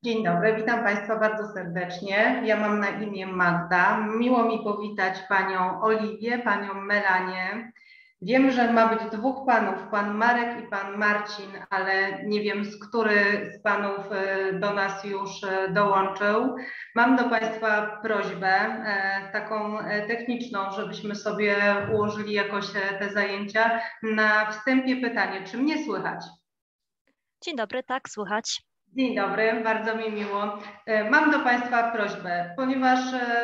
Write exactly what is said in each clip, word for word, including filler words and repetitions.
Dzień dobry, witam Państwa bardzo serdecznie. Ja mam na imię Magda. Miło mi powitać Panią Oliwię, Panią Melanię. Wiem, że ma być dwóch Panów, Pan Marek i Pan Marcin, ale nie wiem, z który z Panów do nas już dołączył. Mam do Państwa prośbę taką techniczną, żebyśmy sobie ułożyli jakoś te zajęcia. Na wstępie pytanie, czy mnie słychać? Dzień dobry, tak, słychać. Dzień dobry, bardzo mi miło. Mam do Państwa prośbę, ponieważ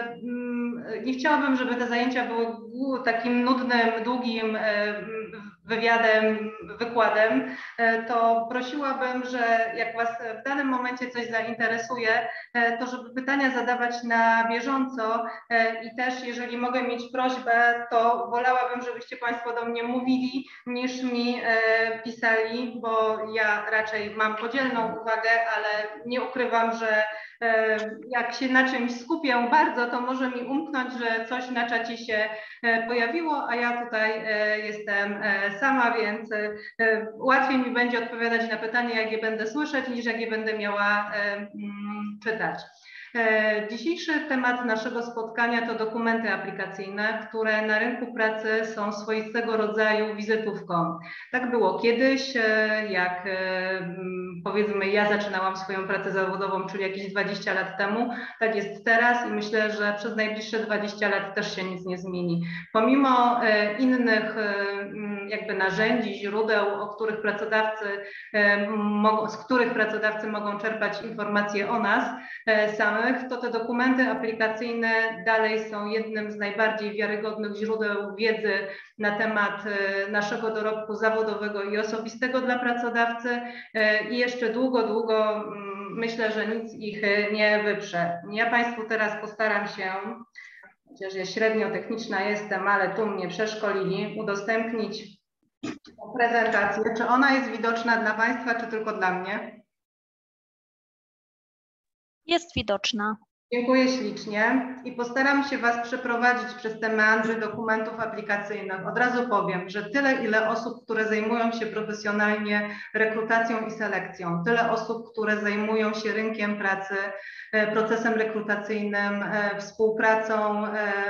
nie chciałabym, żeby te zajęcia były takim nudnym, długim wywiadem, wykładem, to prosiłabym, że jak Was w danym momencie coś zainteresuje, to żeby pytania zadawać na bieżąco i też jeżeli mogę mieć prośbę, to wolałabym, żebyście Państwo do mnie mówili niż mi pisali, bo ja raczej mam podzielną uwagę, ale nie ukrywam, że jak się na czymś skupię bardzo, to może mi umknąć, że coś na czacie się pojawiło, a ja tutaj jestem sama, więc łatwiej mi będzie odpowiadać na pytania, jak je będę słyszeć, niż jak je będę miała czytać. Dzisiejszy temat naszego spotkania to dokumenty aplikacyjne, które na rynku pracy są swoistego rodzaju wizytówką. Tak było kiedyś, jak powiedzmy ja zaczynałam swoją pracę zawodową, czyli jakieś dwadzieścia lat temu, tak jest teraz i myślę, że przez najbliższe dwadzieścia lat też się nic nie zmieni. Pomimo innych jakby narzędzi, źródeł, o których pracodawcy, z których pracodawcy mogą czerpać informacje o nas samych, to te dokumenty aplikacyjne dalej są jednym z najbardziej wiarygodnych źródeł wiedzy na temat naszego dorobku zawodowego i osobistego dla pracodawcy i jeszcze długo, długo myślę, że nic ich nie wyprze. Ja Państwu teraz postaram się, chociaż ja średnio techniczna jestem, ale tu mnie przeszkolili, udostępnić prezentację. Czy ona jest widoczna dla Państwa, czy tylko dla mnie? Jest widoczna. Dziękuję ślicznie i postaram się Was przeprowadzić przez te meandry dokumentów aplikacyjnych. Od razu powiem, że tyle, ile osób, które zajmują się profesjonalnie rekrutacją i selekcją, tyle osób, które zajmują się rynkiem pracy, procesem rekrutacyjnym, współpracą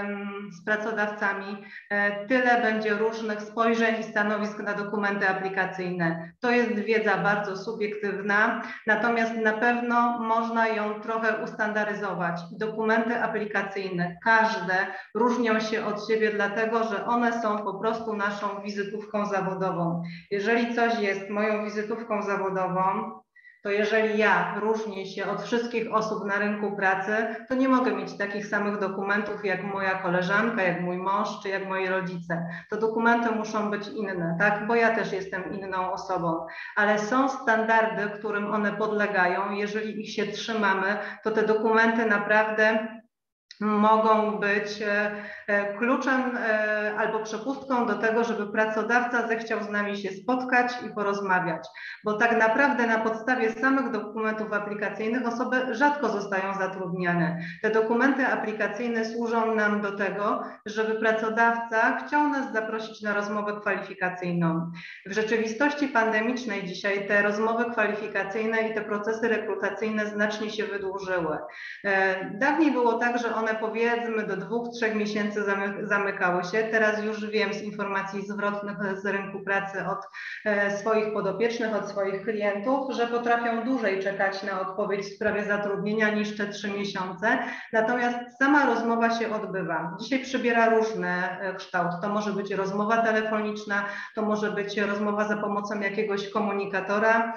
z pracodawcami, tyle będzie różnych spojrzeń i stanowisk na dokumenty aplikacyjne. To jest wiedza bardzo subiektywna, natomiast na pewno można ją trochę ustandaryzować. Dokumenty aplikacyjne, każde różnią się od siebie dlatego, że one są po prostu naszą wizytówką zawodową. Jeżeli coś jest moją wizytówką zawodową, to jeżeli ja różnię się od wszystkich osób na rynku pracy, to nie mogę mieć takich samych dokumentów jak moja koleżanka, jak mój mąż, czy jak moi rodzice. To dokumenty muszą być inne, tak? Bo ja też jestem inną osobą, ale są standardy, którym one podlegają. Jeżeli ich się trzymamy, to te dokumenty naprawdę mogą być kluczem albo przepustką do tego, żeby pracodawca zechciał z nami się spotkać i porozmawiać, bo tak naprawdę na podstawie samych dokumentów aplikacyjnych osoby rzadko zostają zatrudniane. Te dokumenty aplikacyjne służą nam do tego, żeby pracodawca chciał nas zaprosić na rozmowę kwalifikacyjną. W rzeczywistości pandemicznej dzisiaj te rozmowy kwalifikacyjne i te procesy rekrutacyjne znacznie się wydłużyły. Dawniej było tak, że one powiedzmy do dwóch, trzech miesięcy zamykały się. Teraz już wiem z informacji zwrotnych z rynku pracy od swoich podopiecznych, od swoich klientów, że potrafią dłużej czekać na odpowiedź w sprawie zatrudnienia niż te trzy miesiące. Natomiast sama rozmowa się odbywa. Dzisiaj przybiera różny kształt. To może być rozmowa telefoniczna, to może być rozmowa za pomocą jakiegoś komunikatora,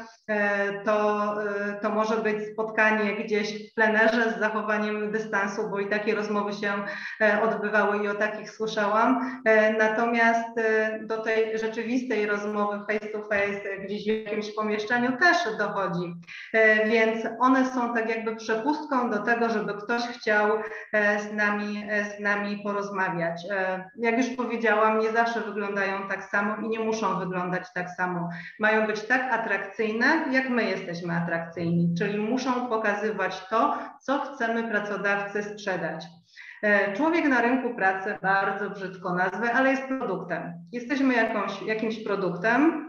to, to może być spotkanie gdzieś w plenerze z zachowaniem dystansu, bo i takie rozmowy się odbywały i o takich słyszałam. Natomiast do tej rzeczywistej rozmowy face to face gdzieś w jakimś pomieszczeniu też dochodzi. Więc one są tak jakby przepustką do tego, żeby ktoś chciał z nami, z nami porozmawiać. Jak już powiedziałam, nie zawsze wyglądają tak samo i nie muszą wyglądać tak samo. Mają być tak atrakcyjne, jak my jesteśmy atrakcyjni, czyli muszą pokazywać to, co chcemy pracodawcy sprzedać. Człowiek na rynku pracy, bardzo brzydko nazwę, ale jest produktem. Jesteśmy jakąś, jakimś produktem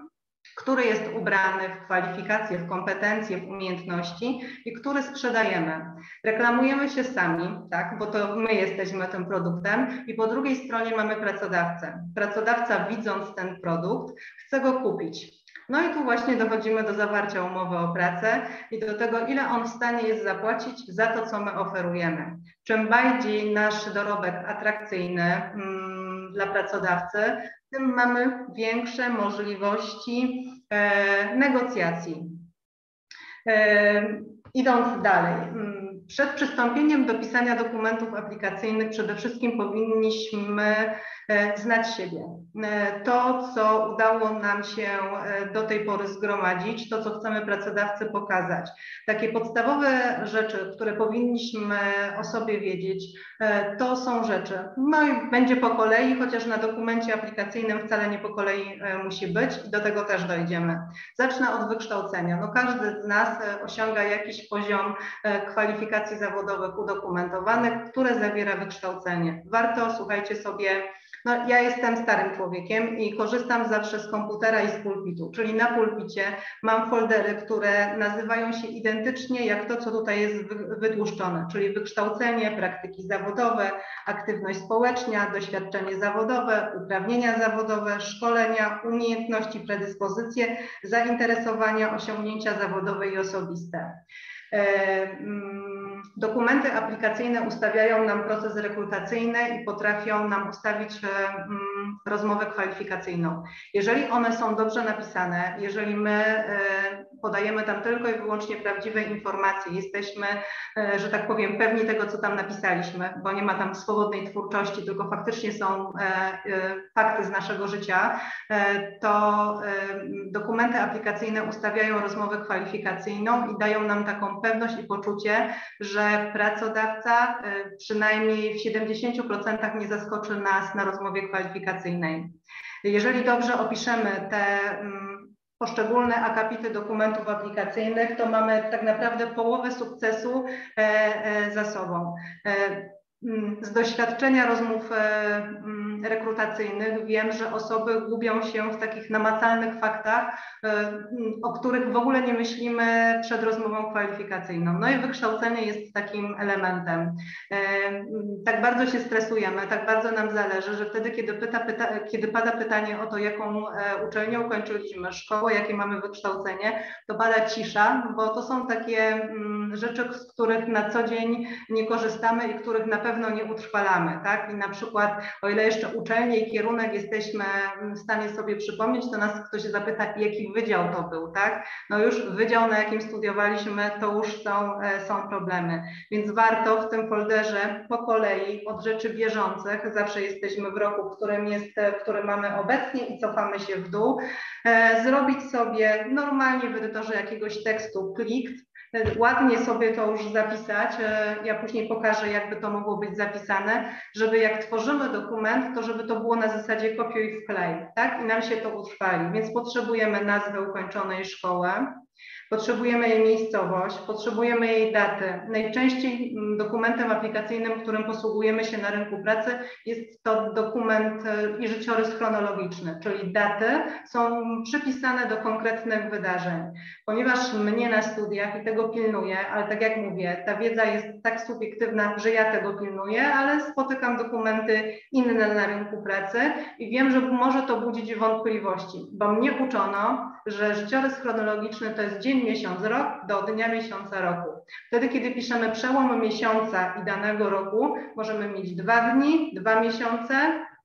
który jest ubrany w kwalifikacje, w kompetencje, w umiejętności i który sprzedajemy. Reklamujemy się sami, tak, bo to my jesteśmy tym produktem i po drugiej stronie mamy pracodawcę. Pracodawca, widząc ten produkt, chce go kupić. No i tu właśnie dochodzimy do zawarcia umowy o pracę i do tego, ile on w stanie jest zapłacić za to, co my oferujemy. Czym bardziej nasz dorobek atrakcyjny mm, dla pracodawcy, tym mamy większe możliwości e, negocjacji. E, idąc dalej, przed przystąpieniem do pisania dokumentów aplikacyjnych przede wszystkim powinniśmy znać siebie. To, co udało nam się do tej pory zgromadzić, to, co chcemy pracodawcy pokazać. Takie podstawowe rzeczy, które powinniśmy o sobie wiedzieć, to są rzeczy. No i będzie po kolei, chociaż na dokumencie aplikacyjnym wcale nie po kolei musi być i do tego też dojdziemy. Zacznę od wykształcenia. No każdy z nas osiąga jakiś poziom kwalifikacji zawodowych udokumentowanych, które zawiera wykształcenie. Warto, słuchajcie sobie, no ja jestem starym człowiekiem i korzystam zawsze z komputera i z pulpitu, czyli na pulpicie mam foldery, które nazywają się identycznie jak to, co tutaj jest wytłuszczone, czyli wykształcenie, praktyki zawodowe, aktywność społeczna, doświadczenie zawodowe, uprawnienia zawodowe, szkolenia, umiejętności, predyspozycje, zainteresowania, osiągnięcia zawodowe i osobiste. Dokumenty aplikacyjne ustawiają nam proces rekrutacyjny i potrafią nam ustawić rozmowę kwalifikacyjną. Jeżeli one są dobrze napisane, jeżeli my podajemy tam tylko i wyłącznie prawdziwe informacje, jesteśmy, że tak powiem, pewni tego, co tam napisaliśmy, bo nie ma tam swobodnej twórczości, tylko faktycznie są fakty z naszego życia, to dokumenty aplikacyjne ustawiają rozmowę kwalifikacyjną i dają nam taką pewność i poczucie, że pracodawca przynajmniej w siedemdziesięciu procentach nie zaskoczy nas na rozmowie kwalifikacyjnej. Jeżeli dobrze opiszemy te poszczególne akapity dokumentów aplikacyjnych, to mamy tak naprawdę połowę sukcesu za sobą. Z doświadczenia rozmów rekrutacyjnych wiem, że osoby gubią się w takich namacalnych faktach, o których w ogóle nie myślimy przed rozmową kwalifikacyjną. No i wykształcenie jest takim elementem. Tak bardzo się stresujemy, tak bardzo nam zależy, że wtedy, kiedy, pyta, pyta, kiedy pada pytanie o to, jaką uczelnię ukończyliśmy, szkołę, jakie mamy wykształcenie, to pada cisza, bo to są takie rzeczy, z których na co dzień nie korzystamy i których na pewno nie utrwalamy, tak? I na przykład, o ile jeszcze uczelnię i kierunek jesteśmy w stanie sobie przypomnieć, to nas ktoś zapyta, jaki wydział to był, tak? No już wydział, na jakim studiowaliśmy, to już są, są problemy. Więc warto w tym folderze po kolei od rzeczy bieżących, zawsze jesteśmy w roku, w którym jest, w którym mamy obecnie i cofamy się w dół, zrobić sobie normalnie w edytorze jakiegoś tekstu plikt, ładnie sobie to już zapisać, ja później pokażę, jakby to mogło być zapisane, żeby jak tworzymy dokument, to żeby to było na zasadzie kopiuj i wklej, tak? I nam się to utrwali, więc potrzebujemy nazwę ukończonej szkoły, potrzebujemy jej miejscowość, potrzebujemy jej daty. Najczęściej dokumentem aplikacyjnym, którym posługujemy się na rynku pracy, jest to dokument i życiorys chronologiczny, czyli daty są przypisane do konkretnych wydarzeń. Ponieważ mnie na studiach i tego pilnuję, ale tak jak mówię, ta wiedza jest tak subiektywna, że ja tego pilnuję, ale spotykam dokumenty inne na rynku pracy i wiem, że może to budzić wątpliwości, bo mnie uczono, że życiorys chronologiczny to jest dzień, miesiąc, rok do dnia miesiąca roku. Wtedy, kiedy piszemy przełom miesiąca i danego roku, możemy mieć dwa dni, dwa miesiące,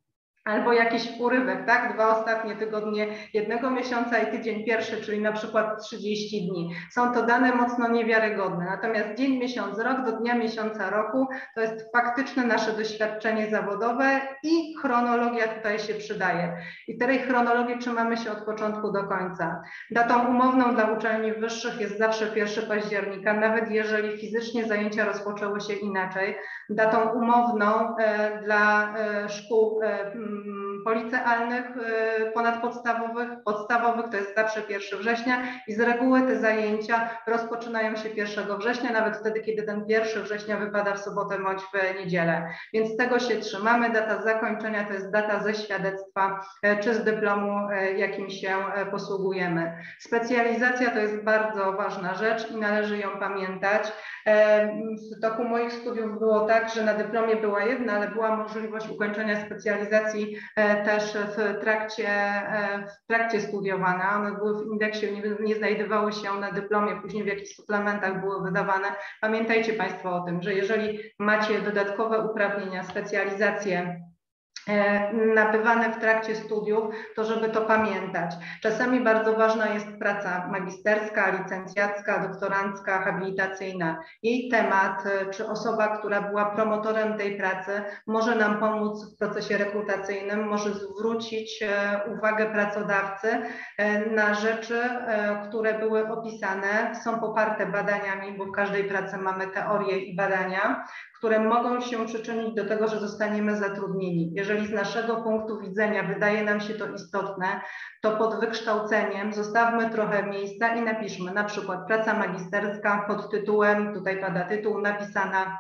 albo jakiś urywek, tak? Dwa ostatnie tygodnie jednego miesiąca i tydzień pierwszy, czyli na przykład trzydzieści dni. Są to dane mocno niewiarygodne. Natomiast dzień, miesiąc, rok do dnia miesiąca roku to jest faktyczne nasze doświadczenie zawodowe i chronologia tutaj się przydaje. I tej chronologii trzymamy się od początku do końca. Datą umowną dla uczelni wyższych jest zawsze pierwszego października, nawet jeżeli fizycznie zajęcia rozpoczęły się inaczej. Datą umowną e, dla e, szkół e, policealnych, ponadpodstawowych, podstawowych, to jest zawsze pierwszego września i z reguły te zajęcia rozpoczynają się pierwszego września, nawet wtedy, kiedy ten pierwszy września wypada w sobotę bądź w niedzielę. Więc tego się trzymamy. Data zakończenia to jest data ze świadectwa czy z dyplomu, jakim się posługujemy. Specjalizacja to jest bardzo ważna rzecz i należy ją pamiętać. W toku moich studiów było tak, że na dyplomie była jedna, ale była możliwość ukończenia specjalizacji też w trakcie, w trakcie studiowania. One były w indeksie, nie, nie znajdowały się na dyplomie, później w jakichś suplementach były wydawane. Pamiętajcie Państwo o tym, że jeżeli macie dodatkowe uprawnienia, specjalizacje nabywane w trakcie studiów, to żeby to pamiętać. Czasami bardzo ważna jest praca magisterska, licencjacka, doktorancka, habilitacyjna. Jej temat, czy osoba, która była promotorem tej pracy, może nam pomóc w procesie rekrutacyjnym, może zwrócić uwagę pracodawcy na rzeczy, które były opisane, są poparte badaniami, bo w każdej pracy mamy teorię i badania, które mogą się przyczynić do tego, że zostaniemy zatrudnieni. Jeżeli z naszego punktu widzenia wydaje nam się to istotne, to pod wykształceniem zostawmy trochę miejsca i napiszmy na przykład praca magisterska pod tytułem, tutaj pada tytuł, napisana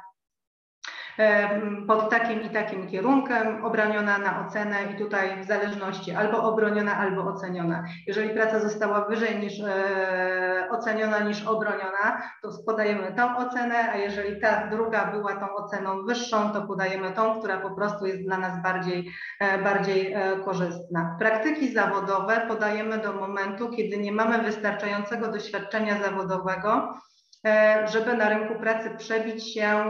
pod takim i takim kierunkiem, obroniona na ocenę i tutaj w zależności albo obroniona, albo oceniona. Jeżeli praca została wyżej niż e, oceniona niż obroniona, to podajemy tą ocenę, a jeżeli ta druga była tą oceną wyższą, to podajemy tą, która po prostu jest dla nas bardziej, e, bardziej e, korzystna. Praktyki zawodowe podajemy do momentu, kiedy nie mamy wystarczającego doświadczenia zawodowego, żeby na rynku pracy przebić się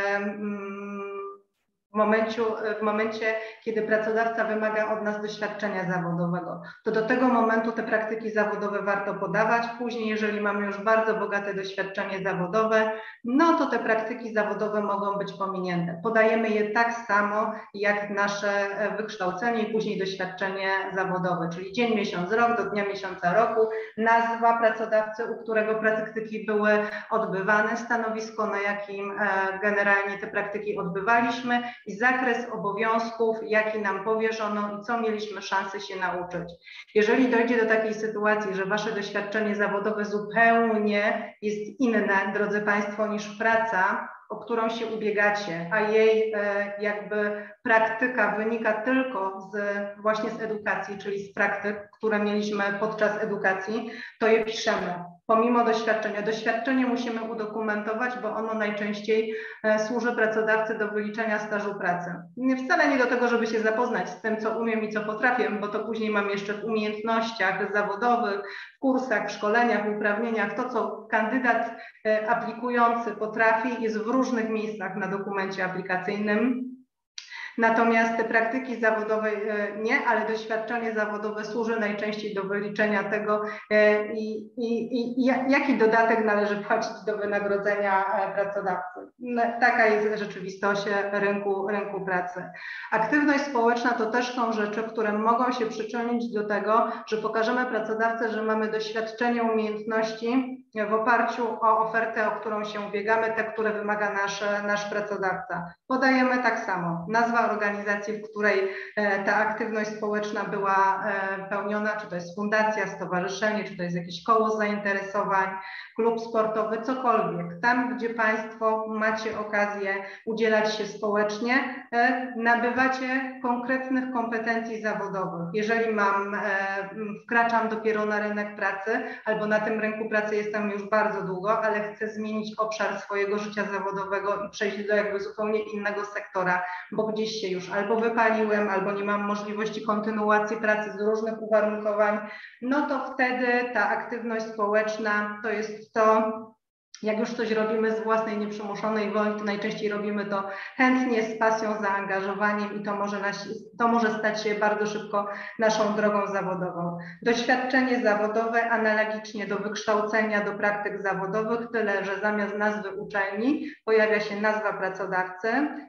w momencie, w momencie, kiedy pracodawca wymaga od nas doświadczenia zawodowego. To do tego momentu te praktyki zawodowe warto podawać. Później, jeżeli mamy już bardzo bogate doświadczenie zawodowe, no to te praktyki zawodowe mogą być pominięte. Podajemy je tak samo jak nasze wykształcenie i później doświadczenie zawodowe, czyli dzień, miesiąc, rok, do dnia miesiąca roku, nazwa pracodawcy, u którego praktyki były odbywane, stanowisko, na jakim generalnie te praktyki odbywaliśmy, i zakres obowiązków, jaki nam powierzono i co mieliśmy szansę się nauczyć. Jeżeli dojdzie do takiej sytuacji, że Wasze doświadczenie zawodowe zupełnie jest inne, drodzy Państwo, niż praca, o którą się ubiegacie, a jej jakby praktyka wynika tylko z, właśnie z edukacji, czyli z praktyk, które mieliśmy podczas edukacji, to je piszemy. Pomimo doświadczenia. Doświadczenie musimy udokumentować, bo ono najczęściej służy pracodawcy do wyliczenia stażu pracy. Nie wcale nie do tego, żeby się zapoznać z tym, co umiem i co potrafię, bo to później mam jeszcze w umiejętnościach zawodowych, w kursach, w szkoleniach, w uprawnieniach. To, co kandydat aplikujący potrafi, jest w różnych miejscach na dokumencie aplikacyjnym. Natomiast te praktyki zawodowe nie, ale doświadczenie zawodowe służy najczęściej do wyliczenia tego i, i, i jaki dodatek należy płacić do wynagrodzenia pracodawcy. Taka jest rzeczywistość rynku, rynku pracy. Aktywność społeczna to też są rzeczy, które mogą się przyczynić do tego, że pokażemy pracodawcy, że mamy doświadczenie, umiejętności w oparciu o ofertę, o którą się ubiegamy, te, które wymaga nasz, nasz pracodawca. Podajemy tak samo nazwa organizacji, w której ta aktywność społeczna była pełniona, czy to jest fundacja, stowarzyszenie, czy to jest jakieś koło zainteresowań, klub sportowy, cokolwiek. Tam, gdzie Państwo macie okazję udzielać się społecznie, nabywacie konkretnych kompetencji zawodowych. Jeżeli mam, wkraczam dopiero na rynek pracy, albo na tym rynku pracy jestem już bardzo długo, ale chcę zmienić obszar swojego życia zawodowego i przejść do jakby zupełnie innego sektora, bo gdzieś się już albo wypaliłem, albo nie mam możliwości kontynuacji pracy z różnych uwarunkowań, no to wtedy ta aktywność społeczna to jest to, jak już coś robimy z własnej nieprzymuszonej woli, to najczęściej robimy to chętnie, z pasją, zaangażowaniem i to może, nas, to może stać się bardzo szybko naszą drogą zawodową. Doświadczenie zawodowe analogicznie do wykształcenia, do praktyk zawodowych, tyle że zamiast nazwy uczelni pojawia się nazwa pracodawcy,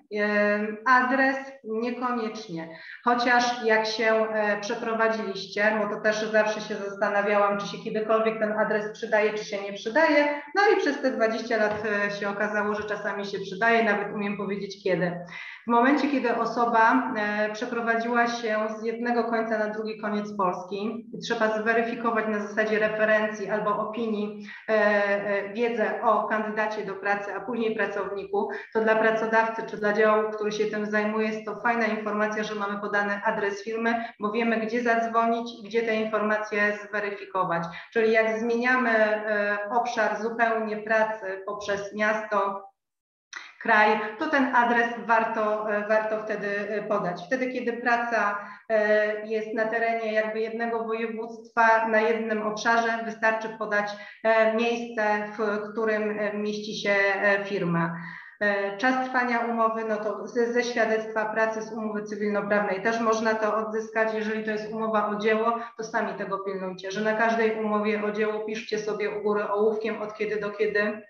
adres niekoniecznie. Chociaż jak się przeprowadziliście, bo to też zawsze się zastanawiałam, czy się kiedykolwiek ten adres przydaje, czy się nie przydaje, no i przez te dwadzieścia lat się okazało, że czasami się przydaje, nawet umiem powiedzieć kiedy. W momencie, kiedy osoba przeprowadziła się z jednego końca na drugi koniec Polski i trzeba zweryfikować na zasadzie referencji albo opinii wiedzę o kandydacie do pracy, a później pracowniku, to dla pracodawcy czy dla działu, który się tym zajmuje, jest to fajna informacja, że mamy podany adres firmy, bo wiemy, gdzie zadzwonić i gdzie te informacje zweryfikować. Czyli jak zmieniamy obszar zupełnie pracy poprzez miasto, kraj, to ten adres warto, warto wtedy podać. Wtedy, kiedy praca jest na terenie jakby jednego województwa, na jednym obszarze, wystarczy podać miejsce, w którym mieści się firma. Czas trwania umowy, no to ze, ze świadectwa pracy, z umowy cywilnoprawnej też można to odzyskać. Jeżeli to jest umowa o dzieło, to sami tego pilnujcie, że na każdej umowie o dzieło piszcie sobie u góry ołówkiem, od kiedy do kiedy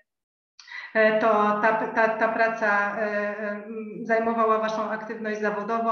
to ta, ta, ta praca zajmowała Waszą aktywność zawodową.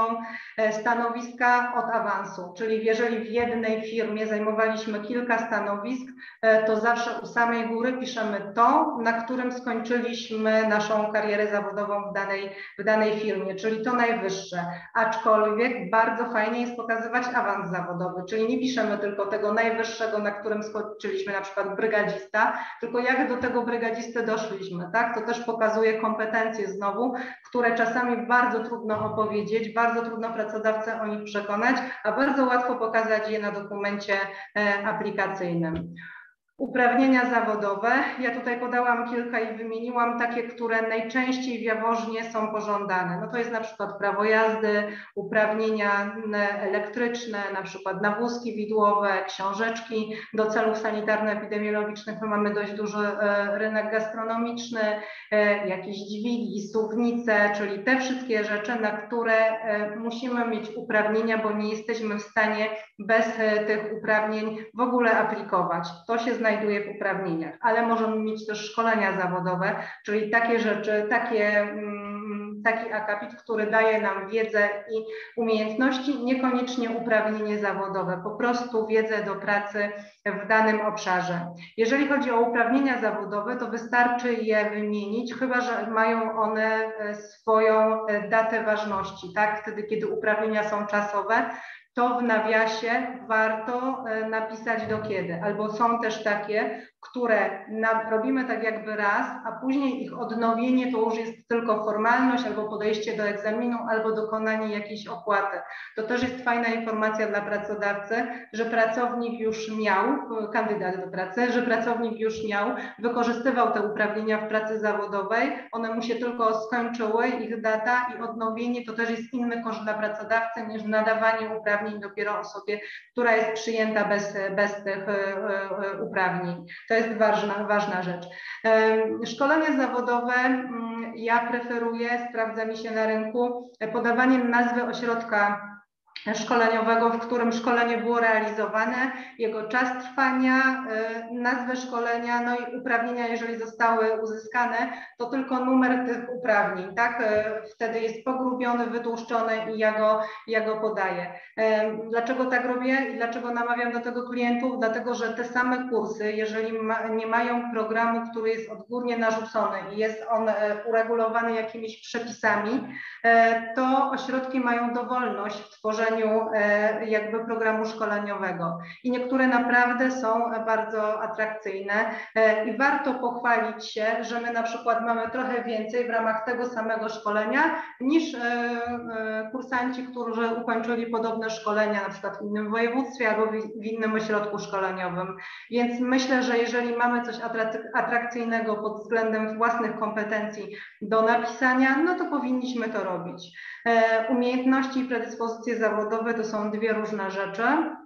Stanowiska od awansu, czyli jeżeli w jednej firmie zajmowaliśmy kilka stanowisk, to zawsze u samej góry piszemy to, na którym skończyliśmy naszą karierę zawodową w danej, w danej firmie, czyli to najwyższe. Aczkolwiek bardzo fajnie jest pokazywać awans zawodowy, czyli nie piszemy tylko tego najwyższego, na którym skończyliśmy, na przykład brygadzista, tylko jak do tego brygadzisty doszliśmy. Tak? To też pokazuje kompetencje znowu, które czasami bardzo trudno opowiedzieć, bardzo trudno pracodawcę o nich przekonać, a bardzo łatwo pokazać je na dokumencie aplikacyjnym. Uprawnienia zawodowe. Ja tutaj podałam kilka i wymieniłam takie, które najczęściej w Jaworznie są pożądane. No to jest na przykład prawo jazdy, uprawnienia elektryczne, na przykład na wózki widłowe, książeczki do celów sanitarno-epidemiologicznych. My mamy dość duży rynek gastronomiczny, jakieś dźwigi, suwnice, czyli te wszystkie rzeczy, na które musimy mieć uprawnienia, bo nie jesteśmy w stanie bez tych uprawnień w ogóle aplikować. To się znajduje w uprawnieniach, ale możemy mieć też szkolenia zawodowe, czyli takie rzeczy, takie, taki akapit, który daje nam wiedzę i umiejętności, niekoniecznie uprawnienie zawodowe, po prostu wiedzę do pracy w danym obszarze. Jeżeli chodzi o uprawnienia zawodowe, to wystarczy je wymienić, chyba że mają one swoją datę ważności, tak? Wtedy, kiedy uprawnienia są czasowe, to w nawiasie warto napisać do kiedy. Albo są też takie, które robimy tak jakby raz, a później ich odnowienie to już jest tylko formalność, albo podejście do egzaminu, albo dokonanie jakiejś opłaty. To też jest fajna informacja dla pracodawcy, że pracownik już miał, kandydat do pracy, że pracownik już miał, wykorzystywał te uprawnienia w pracy zawodowej, one mu się tylko skończyły, ich data i odnowienie to też jest inny koszt dla pracodawcy niż nadawanie uprawnień dopiero osobie, która jest przyjęta bez, bez tych uprawnień. To jest ważna, ważna rzecz. Szkolenie zawodowe ja preferuję, sprawdza mi się na rynku, podawaniem nazwy ośrodka szkoleniowego, w którym szkolenie było realizowane, jego czas trwania, nazwę szkolenia, no i uprawnienia, jeżeli zostały uzyskane, to tylko numer tych uprawnień, tak? Wtedy jest pogrubiony, wytłuszczony i ja go, ja go podaję. Dlaczego tak robię i dlaczego namawiam do tego klientów? Dlatego, że te same kursy, jeżeli ma, nie mają programu, który jest odgórnie narzucony i jest on uregulowany jakimiś przepisami, to ośrodki mają dowolność w tworzeniu jakby programu szkoleniowego i niektóre naprawdę są bardzo atrakcyjne i warto pochwalić się, że my na przykład mamy trochę więcej w ramach tego samego szkolenia niż kursanci, którzy ukończyli podobne szkolenia na przykład w innym województwie albo w innym ośrodku szkoleniowym. Więc myślę, że jeżeli mamy coś atrakcyjnego pod względem własnych kompetencji do napisania, no to powinniśmy to robić. Umiejętności i predyspozycje zawodowe to są dwie różne rzeczy.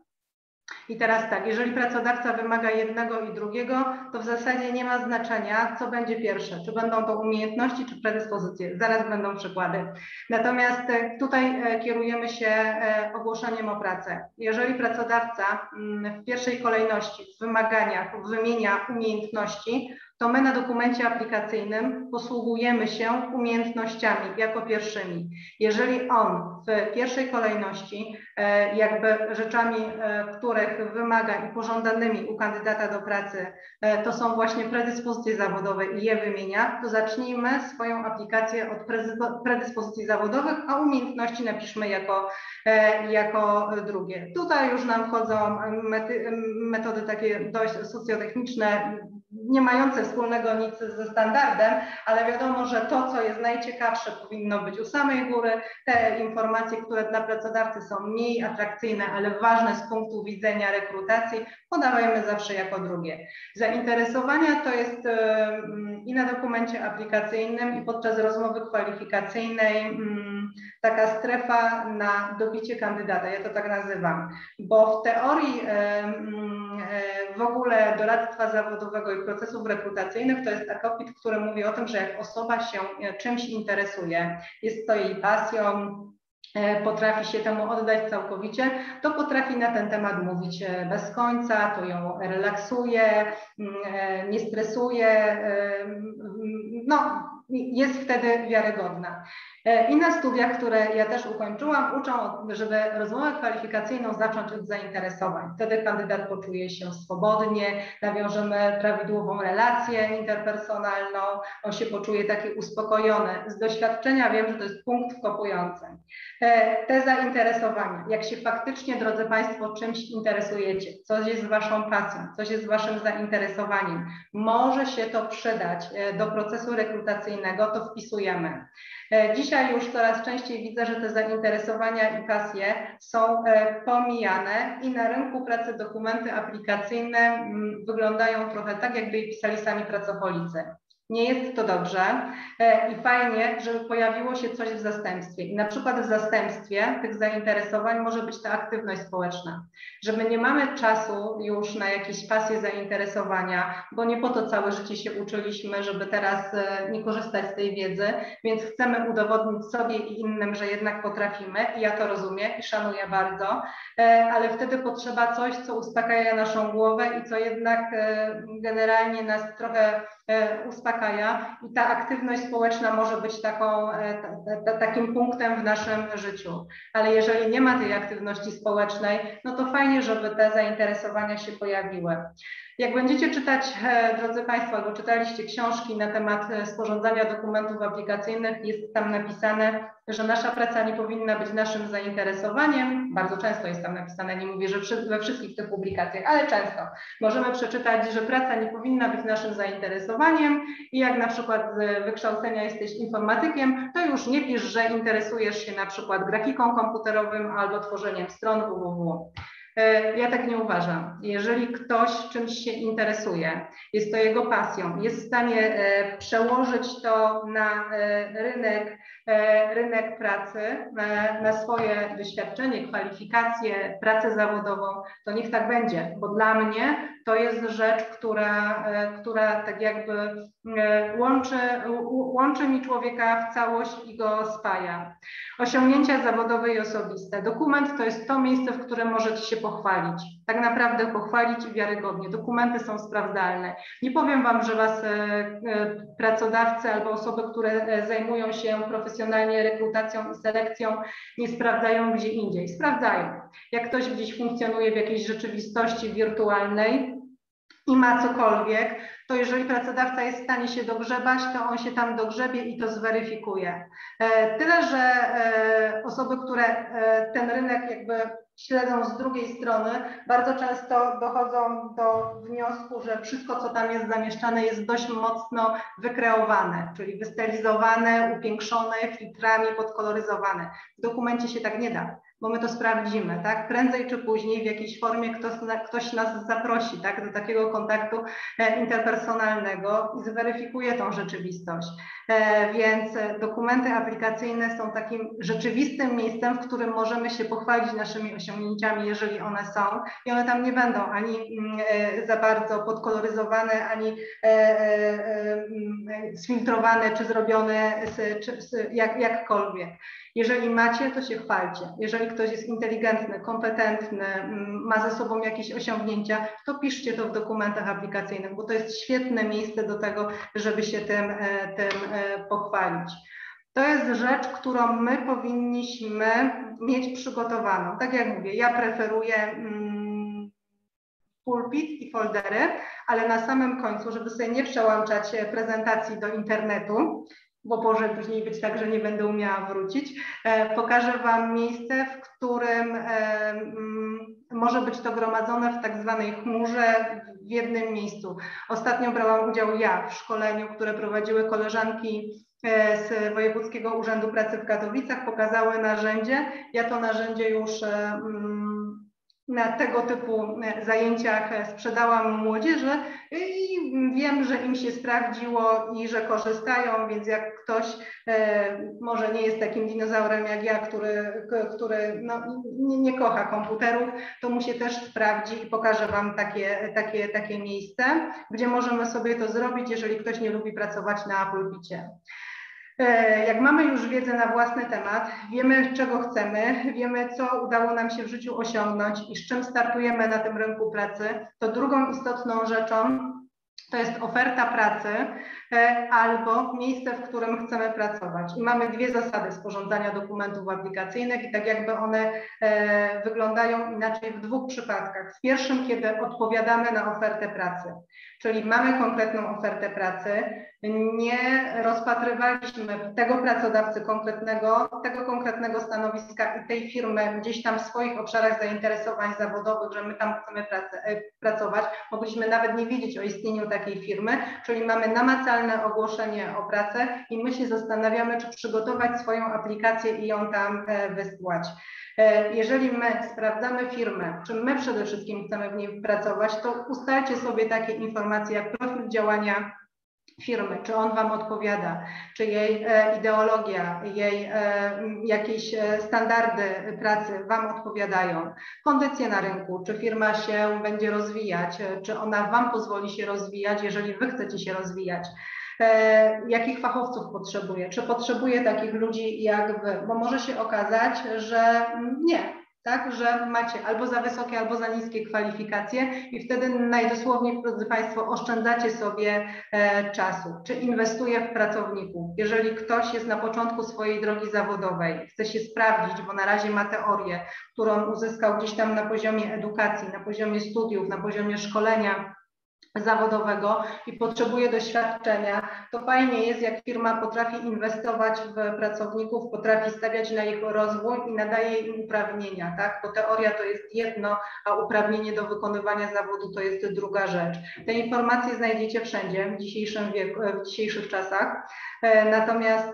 I teraz tak, jeżeli pracodawca wymaga jednego i drugiego, to w zasadzie nie ma znaczenia, co będzie pierwsze, czy będą to umiejętności, czy predyspozycje. Zaraz będą przykłady. Natomiast tutaj kierujemy się ogłoszeniem o pracę. Jeżeli pracodawca w pierwszej kolejności w wymaganiach wymienia umiejętności, to my na dokumencie aplikacyjnym posługujemy się umiejętnościami jako pierwszymi. Jeżeli on w pierwszej kolejności jakby rzeczami, których których wymaga i pożądanymi u kandydata do pracy to są właśnie predyspozycje zawodowe i je wymienia, to zacznijmy swoją aplikację od predyspozycji zawodowych, a umiejętności napiszmy jako, jako drugie. Tutaj już nam wchodzą metody takie dość socjotechniczne, nie mające wspólnego nic ze standardem, ale wiadomo, że to, co jest najciekawsze, powinno być u samej góry. Te informacje, które dla pracodawcy są mniej atrakcyjne, ale ważne z punktu widzenia rekrutacji, podawajmy zawsze jako drugie. Zainteresowania to jest i na dokumencie aplikacyjnym, i podczas rozmowy kwalifikacyjnej taka strefa na dobicie kandydata, ja to tak nazywam, bo w teorii w ogóle doradztwa zawodowego i procesów rekrutacyjnych to jest akopit, który mówi o tym, że jak osoba się czymś interesuje, jest to jej pasją, potrafi się temu oddać całkowicie, to potrafi na ten temat mówić bez końca, to ją relaksuje, nie stresuje, no jest wtedy wiarygodna. I na studiach, które ja też ukończyłam, uczą, żeby rozmowę kwalifikacyjną zacząć od zainteresowań. Wtedy kandydat poczuje się swobodnie, nawiążemy prawidłową relację interpersonalną, on się poczuje taki uspokojony. Z doświadczenia wiem, że to jest punkt wkopujący. Te zainteresowania, jak się faktycznie, drodzy Państwo, czymś interesujecie, coś jest Waszą pasją, coś jest Waszym zainteresowaniem, może się to przydać do procesu rekrutacyjnego, to wpisujemy. Dzisiaj już coraz częściej widzę, że te zainteresowania i pasje są pomijane i na rynku pracy dokumenty aplikacyjne wyglądają trochę tak, jakby je pisali sami pracownicy. Nie jest to dobrze i fajnie, żeby pojawiło się coś w zastępstwie. I na przykład w zastępstwie tych zainteresowań może być ta aktywność społeczna. Że my nie mamy czasu już na jakieś pasje, zainteresowania, bo nie po to całe życie się uczyliśmy, żeby teraz nie korzystać z tej wiedzy, więc chcemy udowodnić sobie i innym, że jednak potrafimy i ja to rozumiem i szanuję bardzo, ale wtedy potrzeba coś, co uspokaja naszą głowę i co jednak generalnie nas trochę uspokaja i ta aktywność społeczna może być taką, ta, ta, takim punktem w naszym życiu. Ale jeżeli nie ma tej aktywności społecznej, no to fajnie, żeby te zainteresowania się pojawiły. Jak będziecie czytać, drodzy Państwo, albo czytaliście książki na temat sporządzania dokumentów aplikacyjnych, jest tam napisane, że nasza praca nie powinna być naszym zainteresowaniem. Bardzo często jest tam napisane, nie mówię, że we wszystkich tych publikacjach, ale często możemy przeczytać, że praca nie powinna być naszym zainteresowaniem i jak na przykład z wykształcenia jesteś informatykiem, to już nie pisz, że interesujesz się na przykład grafiką komputerową albo tworzeniem stron www. Ja tak nie uważam. Jeżeli ktoś czymś się interesuje, jest to jego pasją, jest w stanie przełożyć to na rynek, rynek pracy, na swoje doświadczenie, kwalifikacje, pracę zawodową, to niech tak będzie, bo dla mnie to jest rzecz, która, która tak jakby łączy, łączy mi człowieka w całość i go spaja. Osiągnięcia zawodowe i osobiste. Dokument to jest to miejsce, w którym możecie się pochwalić. Tak naprawdę pochwalić wiarygodnie. Dokumenty są sprawdzalne. Nie powiem Wam, że Was pracodawcy albo osoby, które zajmują się profesjonalnie rekrutacją i selekcją, nie sprawdzają gdzie indziej. Sprawdzają. Jak ktoś gdzieś funkcjonuje w jakiejś rzeczywistości wirtualnej i ma cokolwiek, to jeżeli pracodawca jest w stanie się dogrzebać, to on się tam dogrzebie i to zweryfikuje. Tyle, że osoby, które ten rynek jakby śledzą z drugiej strony, bardzo często dochodzą do wniosku, że wszystko, co tam jest zamieszczane, jest dość mocno wykreowane, czyli wystylizowane, upiększone, filtrami podkoloryzowane. W dokumencie się tak nie da, bo my to sprawdzimy, tak? Prędzej czy później w jakiejś formie ktoś, ktoś nas zaprosi, tak? Do takiego kontaktu interpersonalnego i zweryfikuje tą rzeczywistość. Więc dokumenty aplikacyjne są takim rzeczywistym miejscem, w którym możemy się pochwalić naszymi osiągnięciami, jeżeli one są i one tam nie będą ani za bardzo podkoloryzowane, ani sfiltrowane, czy zrobione czy, jak, jakkolwiek. Jeżeli macie, to się chwalcie. Jeżeli ktoś jest inteligentny, kompetentny, ma ze sobą jakieś osiągnięcia, to piszcie to w dokumentach aplikacyjnych, bo to jest świetne miejsce do tego, żeby się tym, tym pochwalić. To jest rzecz, którą my powinniśmy mieć przygotowaną. Tak jak mówię, ja preferuję pulpit i foldery, ale na samym końcu, żeby sobie nie przełączać prezentacji do internetu, bo może później być tak, że nie będę umiała wrócić, pokażę Wam miejsce, w którym może być to gromadzone w tak zwanej chmurze w jednym miejscu. Ostatnio brałam udział ja w szkoleniu, które prowadziły koleżanki z Wojewódzkiego Urzędu Pracy w Katowicach, pokazały narzędzie. Ja to narzędzie już na tego typu zajęciach sprzedałam młodzieży i wiem, że im się sprawdziło i że korzystają, więc jak ktoś może nie jest takim dinozaurem jak ja, który, który no, nie, nie kocha komputerów, to mu się też sprawdzi i pokażę Wam takie, takie, takie miejsce, gdzie możemy sobie to zrobić, jeżeli ktoś nie lubi pracować na pulpicie. Jak mamy już wiedzę na własny temat, wiemy czego chcemy, wiemy co udało nam się w życiu osiągnąć i z czym startujemy na tym rynku pracy, to drugą istotną rzeczą to jest oferta pracy albo miejsce, w którym chcemy pracować. I mamy dwie zasady sporządzania dokumentów aplikacyjnych i tak jakby one wyglądają inaczej w dwóch przypadkach. W pierwszym, kiedy odpowiadamy na ofertę pracy, czyli mamy konkretną ofertę pracy, nie rozpatrywaliśmy tego pracodawcy konkretnego, tego konkretnego stanowiska i tej firmy gdzieś tam w swoich obszarach zainteresowań zawodowych, że my tam chcemy pracy, pracować. Mogliśmy nawet nie wiedzieć o istnieniu takiej firmy, czyli mamy namacalne ogłoszenie o pracę i my się zastanawiamy, czy przygotować swoją aplikację i ją tam wysłać. Jeżeli my sprawdzamy firmę, czy my przede wszystkim chcemy w niej pracować, to ustalcie sobie takie informacje jak profil działania firmy, czy on Wam odpowiada, czy jej ideologia, jej jakieś standardy pracy Wam odpowiadają, kondycje na rynku, czy firma się będzie rozwijać, czy ona Wam pozwoli się rozwijać, jeżeli Wy chcecie się rozwijać. Jakich fachowców potrzebuje, czy potrzebuje takich ludzi jak Wy, bo może się okazać, że nie. Tak, że macie albo za wysokie, albo za niskie kwalifikacje i wtedy najdosłowniej, drodzy Państwo, oszczędzacie sobie e, czasu. Czy inwestuje w pracowników? Jeżeli ktoś jest na początku swojej drogi zawodowej, chce się sprawdzić, bo na razie ma teorię, którą uzyskał gdzieś tam na poziomie edukacji, na poziomie studiów, na poziomie szkolenia zawodowego i potrzebuje doświadczenia, to fajnie jest, jak firma potrafi inwestować w pracowników, potrafi stawiać na ich rozwój i nadaje im uprawnienia, tak? Bo teoria to jest jedno, a uprawnienie do wykonywania zawodu to jest druga rzecz. Te informacje znajdziecie wszędzie w dzisiejszym wieku, w dzisiejszych czasach, natomiast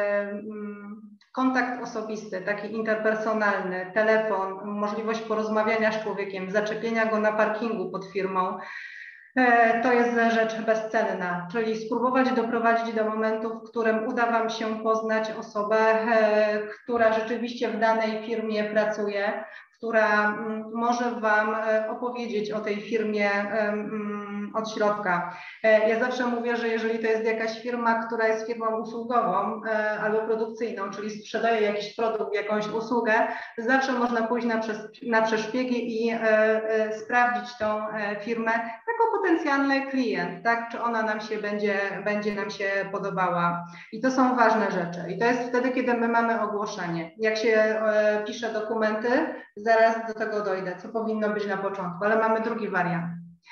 kontakt osobisty, taki interpersonalny, telefon, możliwość porozmawiania z człowiekiem, zaczepienia go na parkingu pod firmą, to jest rzecz bezcenna, czyli spróbować doprowadzić do momentu, w którym uda Wam się poznać osobę, która rzeczywiście w danej firmie pracuje, która może Wam opowiedzieć o tej firmie od środka. Ja zawsze mówię, że jeżeli to jest jakaś firma, która jest firmą usługową albo produkcyjną, czyli sprzedaje jakiś produkt, jakąś usługę, zawsze można pójść na, przes na przeszpiegi i sprawdzić tą firmę jako potencjalny klient, tak? Czy ona nam się będzie, będzie nam się podobała. I to są ważne rzeczy. I to jest wtedy, kiedy my mamy ogłoszenie. Jak się pisze dokumenty, zaraz do tego dojdę, co powinno być na początku, ale mamy drugi wariant.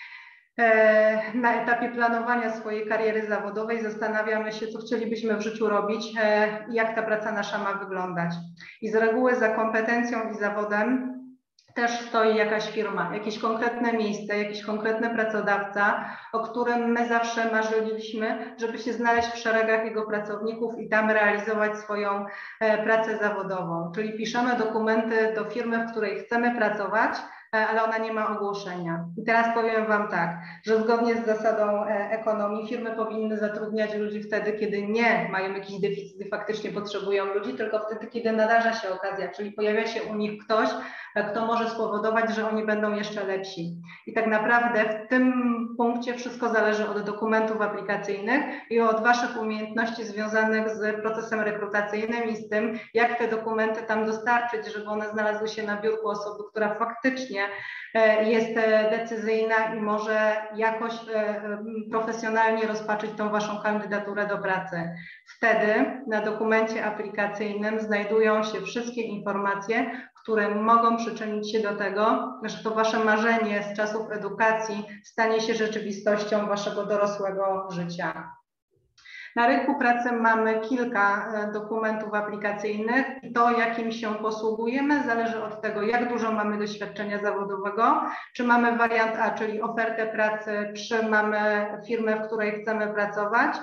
Na etapie planowania swojej kariery zawodowej zastanawiamy się, co chcielibyśmy w życiu robić i jak ta praca nasza ma wyglądać. I z reguły za kompetencją i zawodem też stoi jakaś firma, jakieś konkretne miejsce, jakiś konkretny pracodawca, o którym my zawsze marzyliśmy, żeby się znaleźć w szeregach jego pracowników i tam realizować swoją pracę zawodową. Czyli piszemy dokumenty do firmy, w której chcemy pracować, ale ona nie ma ogłoszenia. I teraz powiem Wam tak, że zgodnie z zasadą ekonomii firmy powinny zatrudniać ludzi wtedy, kiedy nie mają jakiś deficyt i faktycznie potrzebują ludzi, tylko wtedy, kiedy nadarza się okazja, czyli pojawia się u nich ktoś, kto może spowodować, że oni będą jeszcze lepsi. I tak naprawdę w tym punkcie wszystko zależy od dokumentów aplikacyjnych i od Waszych umiejętności związanych z procesem rekrutacyjnym i z tym, jak te dokumenty tam dostarczyć, żeby one znalazły się na biurku osoby, która faktycznie jest decyzyjna i może jakoś profesjonalnie rozpatrzyć tą Waszą kandydaturę do pracy. Wtedy na dokumencie aplikacyjnym znajdują się wszystkie informacje, które mogą przyczynić się do tego, że to wasze marzenie z czasów edukacji stanie się rzeczywistością waszego dorosłego życia. Na rynku pracy mamy kilka dokumentów aplikacyjnych i to, jakim się posługujemy, zależy od tego, jak dużo mamy doświadczenia zawodowego, czy mamy wariant A, czyli ofertę pracy, czy mamy firmę, w której chcemy pracować.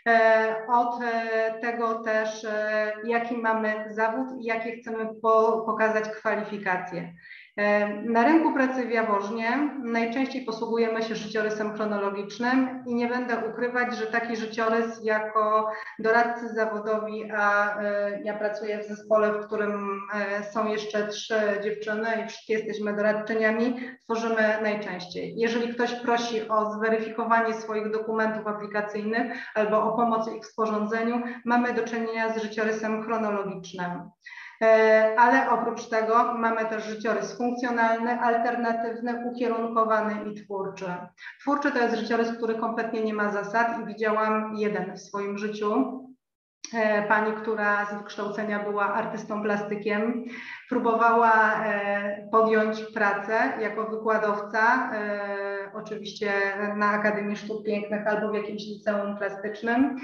Od tego też, jaki mamy zawód i jakie chcemy pokazać kwalifikacje. Na rynku pracy w Jaworznie najczęściej posługujemy się życiorysem chronologicznym i nie będę ukrywać, że taki życiorys jako doradcy zawodowi, a ja pracuję w zespole, w którym są jeszcze trzy dziewczyny i wszystkie jesteśmy doradczyniami, tworzymy najczęściej. Jeżeli ktoś prosi o zweryfikowanie swoich dokumentów aplikacyjnych albo o pomoc ich w sporządzeniu, mamy do czynienia z życiorysem chronologicznym. Ale oprócz tego mamy też życiorys funkcjonalny, alternatywny, ukierunkowany i twórczy. Twórczy to jest życiorys, który kompletnie nie ma zasad i widziałam jeden w swoim życiu. Pani, która z wykształcenia była artystą plastykiem, próbowała podjąć pracę jako wykładowca, oczywiście na Akademii Sztuk Pięknych albo w jakimś liceum plastycznym,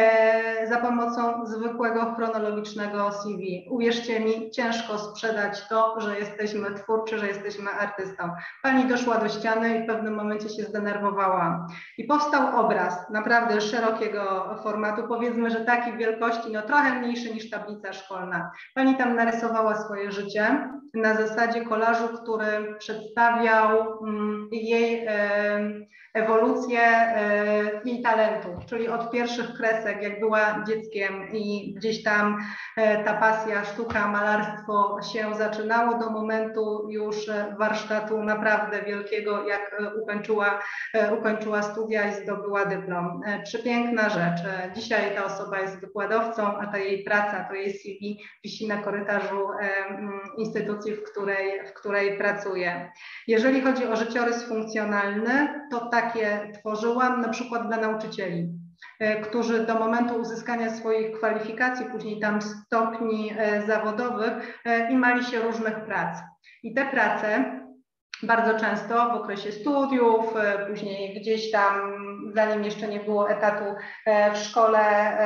za pomocą zwykłego chronologicznego C V. Uwierzcie mi, ciężko sprzedać to, że jesteśmy twórczy, że jesteśmy artystą. Pani doszła do ściany i w pewnym momencie się zdenerwowała. I powstał obraz naprawdę szerokiego formatu, powiedzmy, że taki wielkości, no trochę mniejszy niż tablica szkolna. Pani tam narysowała swoje życie na zasadzie kolażu, który przedstawiał mm, jej e, ewolucję e, jej talentu, czyli od pierwszych kresek, jak była dzieckiem i gdzieś tam e, ta pasja, sztuka, malarstwo się zaczynało, do momentu już warsztatu naprawdę wielkiego, jak ukończyła, e, ukończyła studia i zdobyła dyplom. E, przepiękna rzecz. E, dzisiaj ta osoba jest wykładowcą, a ta jej praca, to jej C V wisi na korytarzu e, instytucji, w której, w której pracuje. Jeżeli chodzi o życiorys funkcjonalny, to takie tworzyłam na przykład dla nauczycieli, którzy do momentu uzyskania swoich kwalifikacji, później tam stopni zawodowych, imali się różnych prac. I te prace bardzo często w okresie studiów, później gdzieś tam, zanim jeszcze nie było etatu w szkole,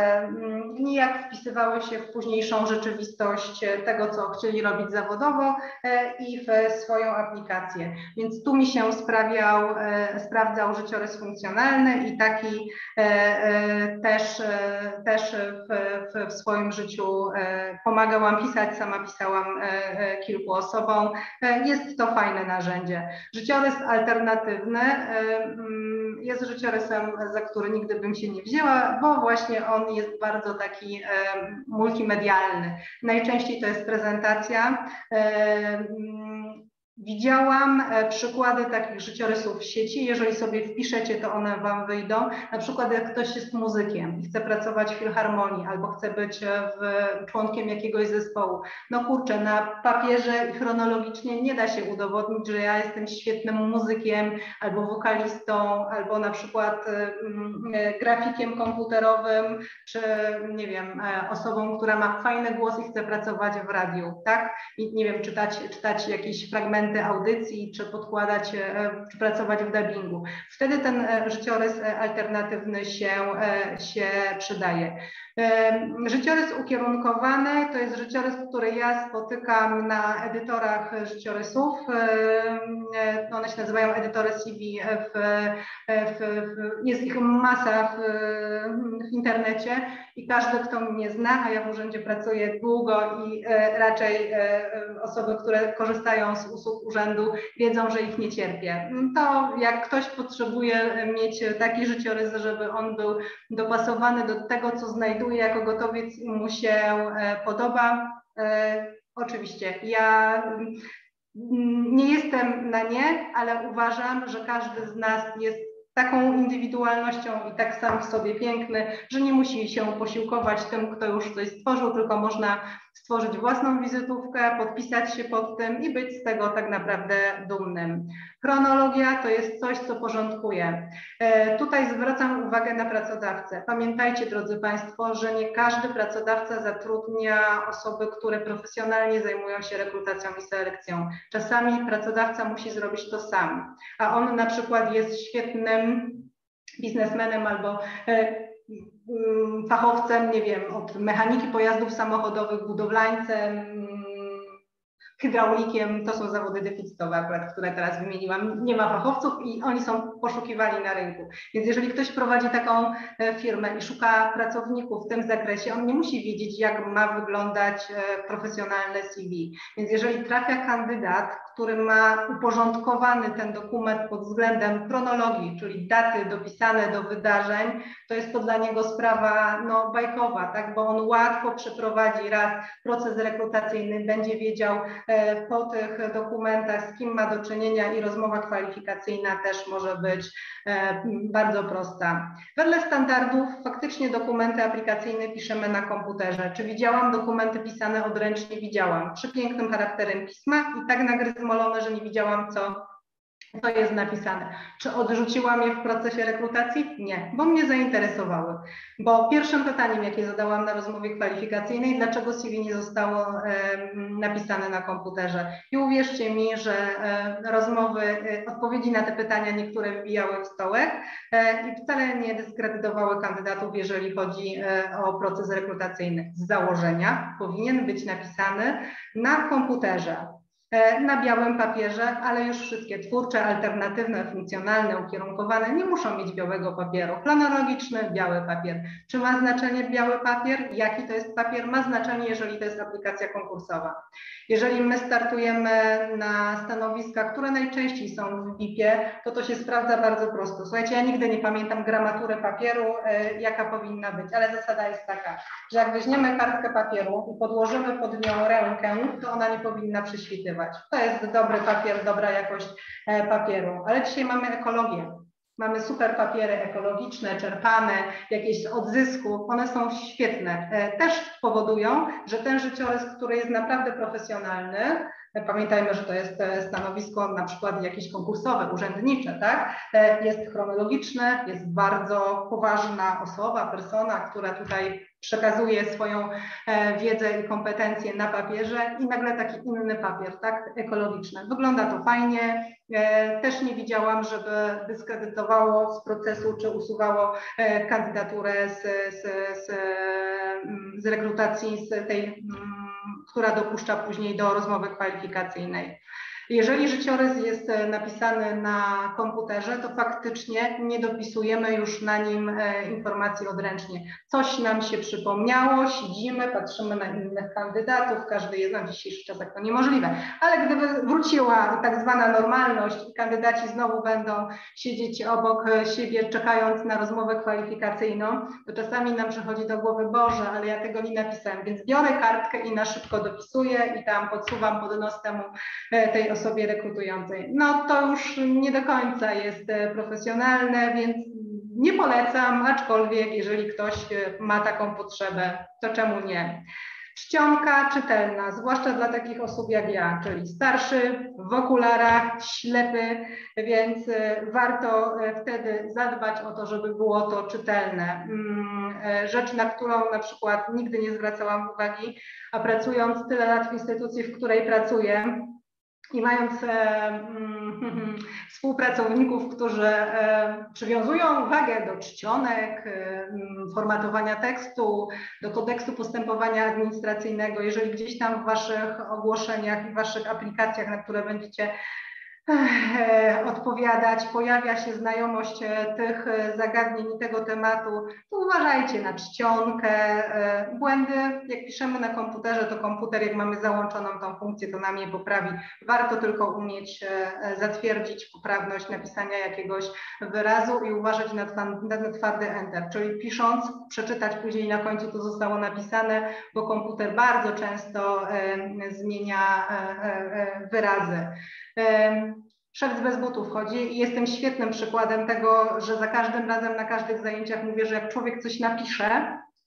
nijak wpisywały się w późniejszą rzeczywistość tego, co chcieli robić zawodowo i w swoją aplikację. Więc tu mi się sprawiał, sprawdzał życiorys funkcjonalny i taki też, też w, w, w swoim życiu pomagałam pisać, sama pisałam kilku osobom. Jest to fajne narzędzie. Życiorys alternatywny jest życiorysem, za który nigdy bym się nie wzięła, bo właśnie on jest bardzo taki multimedialny. Najczęściej to jest prezentacja. Widziałam przykłady takich życiorysów w sieci. Jeżeli sobie wpiszecie, to one wam wyjdą. Na przykład jak ktoś jest muzykiem i chce pracować w filharmonii albo chce być w, członkiem jakiegoś zespołu. No kurczę, na papierze i chronologicznie nie da się udowodnić, że ja jestem świetnym muzykiem albo wokalistą, albo na przykład y, grafikiem komputerowym, czy nie wiem, osobą, która ma fajny głos i chce pracować w radiu, tak? I nie wiem, czytać, czytać jakieś fragmenty audycji, czy podkładać, czy pracować w dubbingu. Wtedy ten życiorys alternatywny się, się przydaje. Życiorys ukierunkowany to jest życiorys, który ja spotykam na edytorach życiorysów. One się nazywają edytory C V. W, w, w, jest ich masa w, w internecie i każdy, kto mnie zna, a ja w urzędzie pracuję długo i raczej osoby, które korzystają z usług urzędu, wiedzą, że ich nie cierpię. To jak ktoś potrzebuje mieć taki życiorys, żeby on był dopasowany do tego, co znajduje jako gotowiec i mu się podoba, oczywiście ja nie jestem na nie, ale uważam, że każdy z nas jest taką indywidualnością i tak sam w sobie piękny, że nie musi się posiłkować tym, kto już coś stworzył, tylko można stworzyć własną wizytówkę, podpisać się pod tym i być z tego tak naprawdę dumnym. Chronologia to jest coś, co porządkuje. Tutaj zwracam uwagę na pracodawcę. Pamiętajcie, drodzy Państwo, że nie każdy pracodawca zatrudnia osoby, które profesjonalnie zajmują się rekrutacją i selekcją. Czasami pracodawca musi zrobić to sam, a on na przykład jest świetnym biznesmenem albo fachowcem, nie wiem, od mechaniki pojazdów samochodowych, budowlańcem, hydraulikiem, to są zawody deficytowe akurat, które teraz wymieniłam. Nie ma fachowców i oni są poszukiwani na rynku. Więc jeżeli ktoś prowadzi taką firmę i szuka pracowników w tym zakresie, on nie musi wiedzieć, jak ma wyglądać profesjonalne C V. Więc jeżeli trafia kandydat, który ma uporządkowany ten dokument pod względem chronologii, czyli daty dopisane do wydarzeń, to jest to dla niego sprawa no, bajkowa, tak? Bo on łatwo przeprowadzi raz proces rekrutacyjny, będzie wiedział po tych dokumentach, z kim ma do czynienia i rozmowa kwalifikacyjna też może być bardzo prosta. Wedle standardów faktycznie dokumenty aplikacyjne piszemy na komputerze. Czy widziałam dokumenty pisane odręcznie? Widziałam. Przepięknym charakterem pisma i tak nagryzmolone, że nie widziałam, co to jest napisane. Czy odrzuciłam je w procesie rekrutacji? Nie, bo mnie zainteresowały. Bo pierwszym pytaniem, jakie zadałam na rozmowie kwalifikacyjnej, dlaczego C V nie zostało e, napisane na komputerze? I uwierzcie mi, że e, rozmowy, e, odpowiedzi na te pytania niektóre wbijały w stołek e, i wcale nie dyskredytowały kandydatów, jeżeli chodzi e, o proces rekrutacyjny. Z założenia powinien być napisany na komputerze, na białym papierze, ale już wszystkie twórcze, alternatywne, funkcjonalne, ukierunkowane nie muszą mieć białego papieru. Chronologiczny, biały papier. Czy ma znaczenie biały papier? Jaki to jest papier? Ma znaczenie, jeżeli to jest aplikacja konkursowa. Jeżeli my startujemy na stanowiska, które najczęściej są w V I P-ie, to to się sprawdza bardzo prosto. Słuchajcie, ja nigdy nie pamiętam gramatury papieru, jaka powinna być, ale zasada jest taka, że jak weźmiemy kartkę papieru i podłożymy pod nią rękę, to ona nie powinna prześwitywać. To jest dobry papier, dobra jakość papieru, ale dzisiaj mamy ekologię. Mamy super papiery ekologiczne, czerpane, jakieś z odzysku, one są świetne. Też powodują, że ten życiorys, który jest naprawdę profesjonalny, pamiętajmy, że to jest stanowisko na przykład jakieś konkursowe, urzędnicze, tak? Jest chronologiczny, jest bardzo poważna osoba, persona, która tutaj przekazuje swoją wiedzę i kompetencje na papierze i nagle taki inny papier, tak, ekologiczny. Wygląda to fajnie. Też nie widziałam, żeby dyskredytowało z procesu czy usuwało kandydaturę z, z, z, z rekrutacji, z tej, która dopuszcza później do rozmowy kwalifikacyjnej. Jeżeli życiorys jest napisany na komputerze, to faktycznie nie dopisujemy już na nim informacji odręcznie. Coś nam się przypomniało, siedzimy, patrzymy na innych kandydatów, każdy jest, na dzisiejszych czasach to niemożliwe, ale gdyby wróciła tak zwana normalność i kandydaci znowu będą siedzieć obok siebie, czekając na rozmowę kwalifikacyjną, to czasami nam przychodzi do głowy, Boże, ale ja tego nie napisałem, więc biorę kartkę i na szybko dopisuję i tam podsuwam pod nos temu tej osobie rekrutującej. No to już nie do końca jest profesjonalne, więc nie polecam, aczkolwiek jeżeli ktoś ma taką potrzebę, to czemu nie? Czcionka czytelna, zwłaszcza dla takich osób jak ja, czyli starszy, w okularach, ślepy, więc warto wtedy zadbać o to, żeby było to czytelne. Rzecz, na którą na przykład nigdy nie zwracałam uwagi, a pracując tyle lat w instytucji, w której pracuję, i mając e, mm, współpracowników, którzy e, przywiązują wagę do czcionek, e, formatowania tekstu, do kodeksu postępowania administracyjnego, jeżeli gdzieś tam w waszych ogłoszeniach i waszych aplikacjach, na które będziecie odpowiadać, pojawia się znajomość tych zagadnień i tego tematu, to uważajcie na czcionkę, błędy. Jak piszemy na komputerze, to komputer, jak mamy załączoną tą funkcję, to nam je poprawi. Warto tylko umieć zatwierdzić poprawność napisania jakiegoś wyrazu i uważać na, na twardy enter, czyli pisząc, przeczytać później na końcu to zostało napisane, bo komputer bardzo często zmienia wyrazy. Szewc bez butów chodzi i jestem świetnym przykładem tego, że za każdym razem na każdych zajęciach mówię, że jak człowiek coś napisze,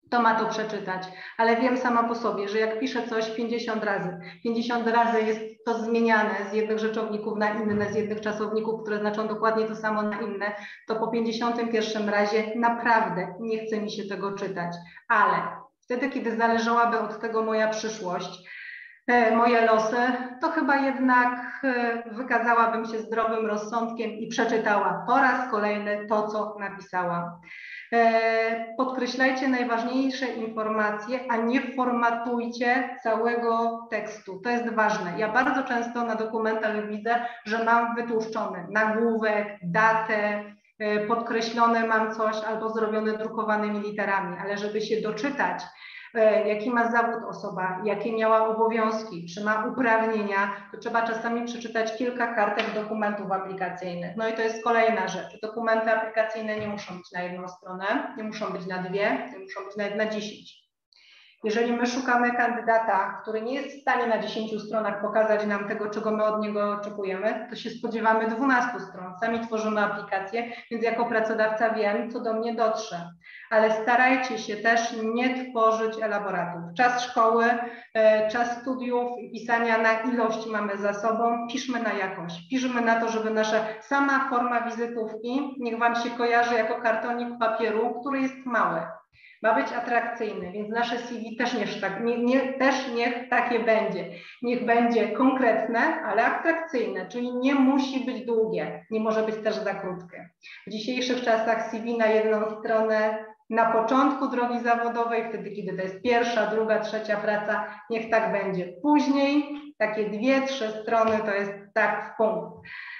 to ma to przeczytać, ale wiem sama po sobie, że jak piszę coś pięćdziesiąt razy, pięćdziesiąt razy jest to zmieniane z jednych rzeczowników na inne, z jednych czasowników, które znaczą dokładnie to samo na inne, to po pięćdziesiątym pierwszym razie naprawdę nie chce mi się tego czytać, ale wtedy, kiedy zależałaby od tego moja przyszłość, moje losy, to chyba jednak wykazałabym się zdrowym rozsądkiem i przeczytała po raz kolejny to, co napisałam. Podkreślajcie najważniejsze informacje, a nie formatujcie całego tekstu. To jest ważne. Ja bardzo często na dokumentach widzę, że mam wytłuszczony nagłówek, datę, podkreślone mam coś albo zrobione drukowanymi literami, ale żeby się doczytać, jaki ma zawód osoba, jakie miała obowiązki, czy ma uprawnienia, to trzeba czasami przeczytać kilka kartek dokumentów aplikacyjnych. No i to jest kolejna rzecz. Dokumenty aplikacyjne nie muszą być na jedną stronę, nie muszą być na dwie, nie muszą być nawet na dziesięć. Jeżeli my szukamy kandydata, który nie jest w stanie na dziesięciu stronach pokazać nam tego, czego my od niego oczekujemy, to się spodziewamy dwunastu stron. Sami tworzymy aplikację, więc jako pracodawca wiem, co do mnie dotrze. Ale starajcie się też nie tworzyć elaboratów. Czas szkoły, czas studiów i pisania na ilość mamy za sobą, piszmy na jakość. Piszmy na to, żeby nasza sama forma wizytówki niech Wam się kojarzy jako kartonik papieru, który jest mały. Ma być atrakcyjny, więc nasze C V też niech, tak, nie, nie, też niech takie będzie. Niech będzie konkretne, ale atrakcyjne, czyli nie musi być długie, nie może być też za krótkie. W dzisiejszych czasach C V na jedną stronę, na początku drogi zawodowej, wtedy kiedy to jest pierwsza, druga, trzecia praca, niech tak będzie. Później takie dwie, trzy strony to jest tak w punkt.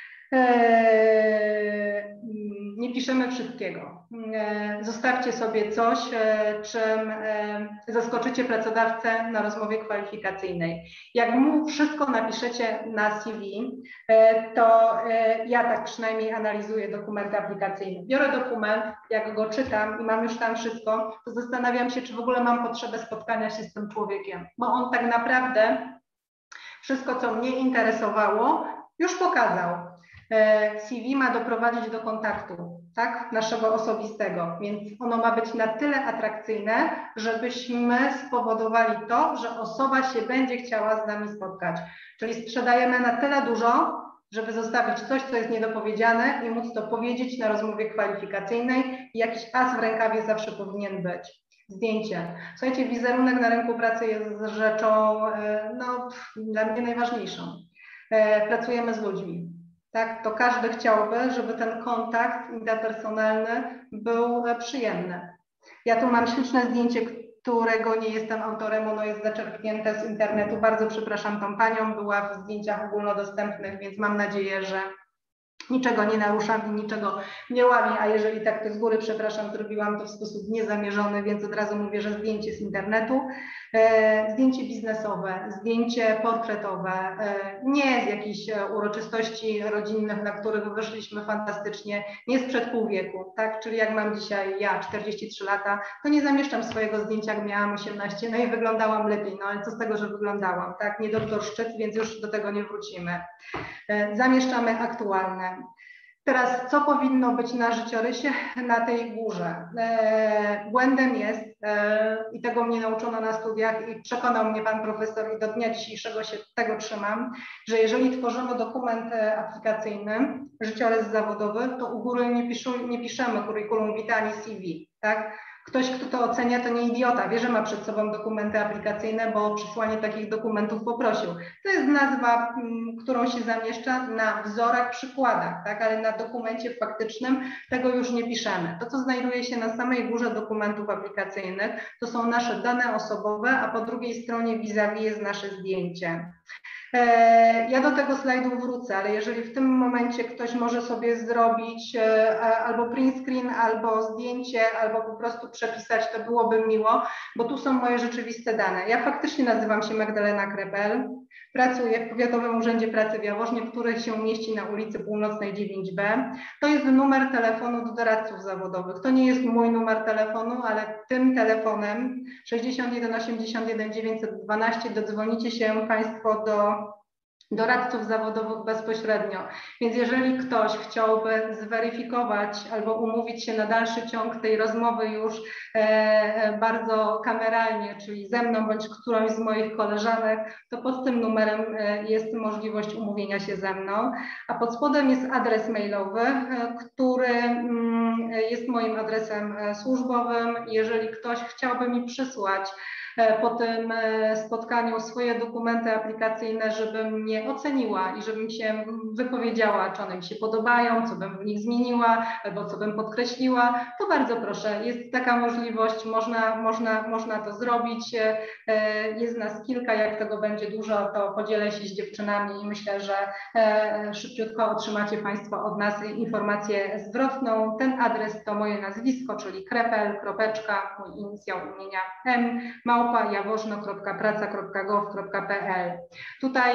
Nie piszemy wszystkiego. Zostawcie sobie coś, czym zaskoczycie pracodawcę na rozmowie kwalifikacyjnej. Jak mu wszystko napiszecie na C V, to ja tak przynajmniej analizuję dokumenty aplikacyjne. Biorę dokument, jak go czytam i mam już tam wszystko, to zastanawiam się, czy w ogóle mam potrzebę spotkania się z tym człowiekiem, bo on tak naprawdę wszystko, co mnie interesowało, już pokazał. C V ma doprowadzić do kontaktu, tak, naszego osobistego, więc ono ma być na tyle atrakcyjne, żebyśmy spowodowali to, że osoba się będzie chciała z nami spotkać. Czyli sprzedajemy na tyle dużo, żeby zostawić coś, co jest niedopowiedziane i móc to powiedzieć na rozmowie kwalifikacyjnej. I jakiś as w rękawie zawsze powinien być. Zdjęcie. Słuchajcie, wizerunek na rynku pracy jest rzeczą, no, dla mnie najważniejszą. Pracujemy z ludźmi. Tak, to każdy chciałby, żeby ten kontakt interpersonalny był przyjemny. Ja tu mam śliczne zdjęcie, którego nie jestem autorem, ono jest zaczerpnięte z internetu. Bardzo przepraszam tą panią, była w zdjęciach ogólnodostępnych, więc mam nadzieję, że niczego nie naruszam i niczego nie łamię, a jeżeli tak, to z góry przepraszam, zrobiłam to w sposób niezamierzony, więc od razu mówię, że zdjęcie z internetu, e, zdjęcie biznesowe, zdjęcie portretowe, e, nie z jakichś uroczystości rodzinnych, na których wyszliśmy fantastycznie, nie sprzed pół wieku, tak, czyli jak mam dzisiaj ja czterdzieści trzy lata, to nie zamieszczam swojego zdjęcia, jak miałam osiemnaście, no i wyglądałam lepiej, no ale co z tego, że wyglądałam, tak, nie doktor Szczyt, więc już do tego nie wrócimy. E, zamieszczamy aktualne. Teraz, co powinno być na życiorysie na tej górze? E, błędem jest, e, i tego mnie nauczono na studiach i przekonał mnie pan profesor i do dnia dzisiejszego się tego trzymam, że jeżeli tworzymy dokument aplikacyjny, życiorys zawodowy, to u góry nie, piszą, nie piszemy curriculum vitae ani C V, tak? Ktoś, kto to ocenia, to nie idiota, wie, że ma przed sobą dokumenty aplikacyjne, bo o przysłanie takich dokumentów poprosił. To jest nazwa, którą się zamieszcza na wzorach, przykładach, tak? Ale na dokumencie faktycznym tego już nie piszemy. To, co znajduje się na samej górze dokumentów aplikacyjnych, to są nasze dane osobowe, a po drugiej stronie vis-a-vis jest nasze zdjęcie. Ja do tego slajdu wrócę, ale jeżeli w tym momencie ktoś może sobie zrobić albo print screen, albo zdjęcie, albo po prostu przepisać, to byłoby miło, bo tu są moje rzeczywiste dane. Ja faktycznie nazywam się Magdalena Krepel, pracuję w Powiatowym Urzędzie Pracy w Jaworznie, który się mieści na ulicy Północnej dziewięć B. To jest numer telefonu do doradców zawodowych. To nie jest mój numer telefonu, ale tym telefonem sześćdziesiąt jeden osiemdziesiąt jeden dziewięćset dwanaście dodzwonicie się Państwo do doradców zawodowych bezpośrednio. Więc jeżeli ktoś chciałby zweryfikować albo umówić się na dalszy ciąg tej rozmowy już e, bardzo kameralnie, czyli ze mną bądź którąś z moich koleżanek, to pod tym numerem e, jest możliwość umówienia się ze mną. A pod spodem jest adres mailowy, e, który mm, jest moim adresem e, służbowym. Jeżeli ktoś chciałby mi przysłać po tym spotkaniu swoje dokumenty aplikacyjne, żebym mnie oceniła i żebym się wypowiedziała, czy one mi się podobają, co bym w nich zmieniła, albo co bym podkreśliła, to bardzo proszę, jest taka możliwość, można, można, można to zrobić. Jest nas kilka, jak tego będzie dużo, to podzielę się z dziewczynami i myślę, że szybciutko otrzymacie Państwo od nas informację zwrotną. Ten adres to moje nazwisko, czyli krepel, kropeczka, mój inicjał imienia M, małpa jaworzno kropka praca kropka gov kropka pl. Tutaj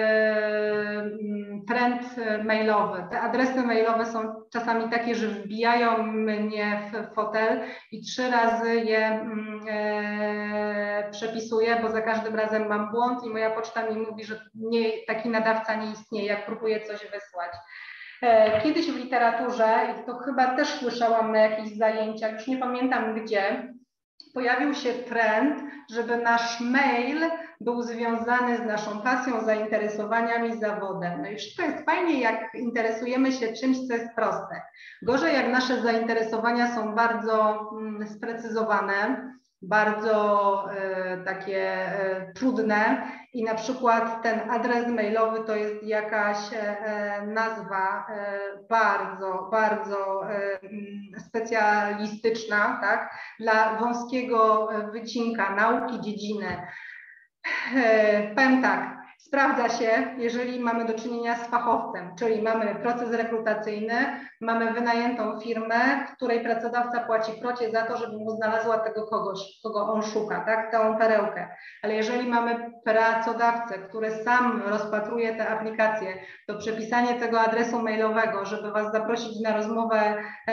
e, trend mailowy. Te adresy mailowe są czasami takie, że wbijają mnie w fotel i trzy razy je e, przepisuję, bo za każdym razem mam błąd i moja poczta mi mówi, że nie, taki nadawca nie istnieje, jak próbuję coś wysłać. Kiedyś w literaturze, i to chyba też słyszałam na jakichś zajęciach, już nie pamiętam gdzie, pojawił się trend, żeby nasz mail był związany z naszą pasją, zainteresowaniami, zawodem. No i wszystko jest fajnie, jak interesujemy się czymś, co jest proste. Gorzej, jak nasze zainteresowania są bardzo mm, sprecyzowane, bardzo e, takie e, trudne i na przykład ten adres mailowy to jest jakaś e, nazwa e, bardzo, bardzo e, specjalistyczna, tak, dla wąskiego wycinka nauki, dziedziny. E, powiem tak, sprawdza się, jeżeli mamy do czynienia z fachowcem, czyli mamy proces rekrutacyjny, mamy wynajętą firmę, której pracodawca płaci krocie za to, żeby mu znalazła tego kogoś, kogo on szuka, tak, całą perełkę. Ale jeżeli mamy pracodawcę, który sam rozpatruje te aplikacje, to przepisanie tego adresu mailowego, żeby Was zaprosić na rozmowę e,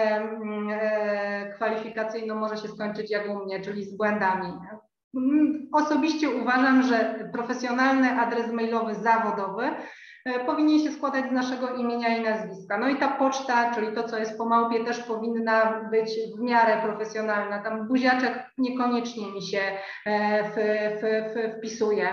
e, kwalifikacyjną, może się skończyć jak u mnie, czyli z błędami. Osobiście uważam, że profesjonalny adres mailowy zawodowy powinien się składać z naszego imienia i nazwiska. No i ta poczta, czyli to, co jest po małpie, też powinna być w miarę profesjonalna. Tam buziaczek niekoniecznie mi się w, w, w, wpisuje.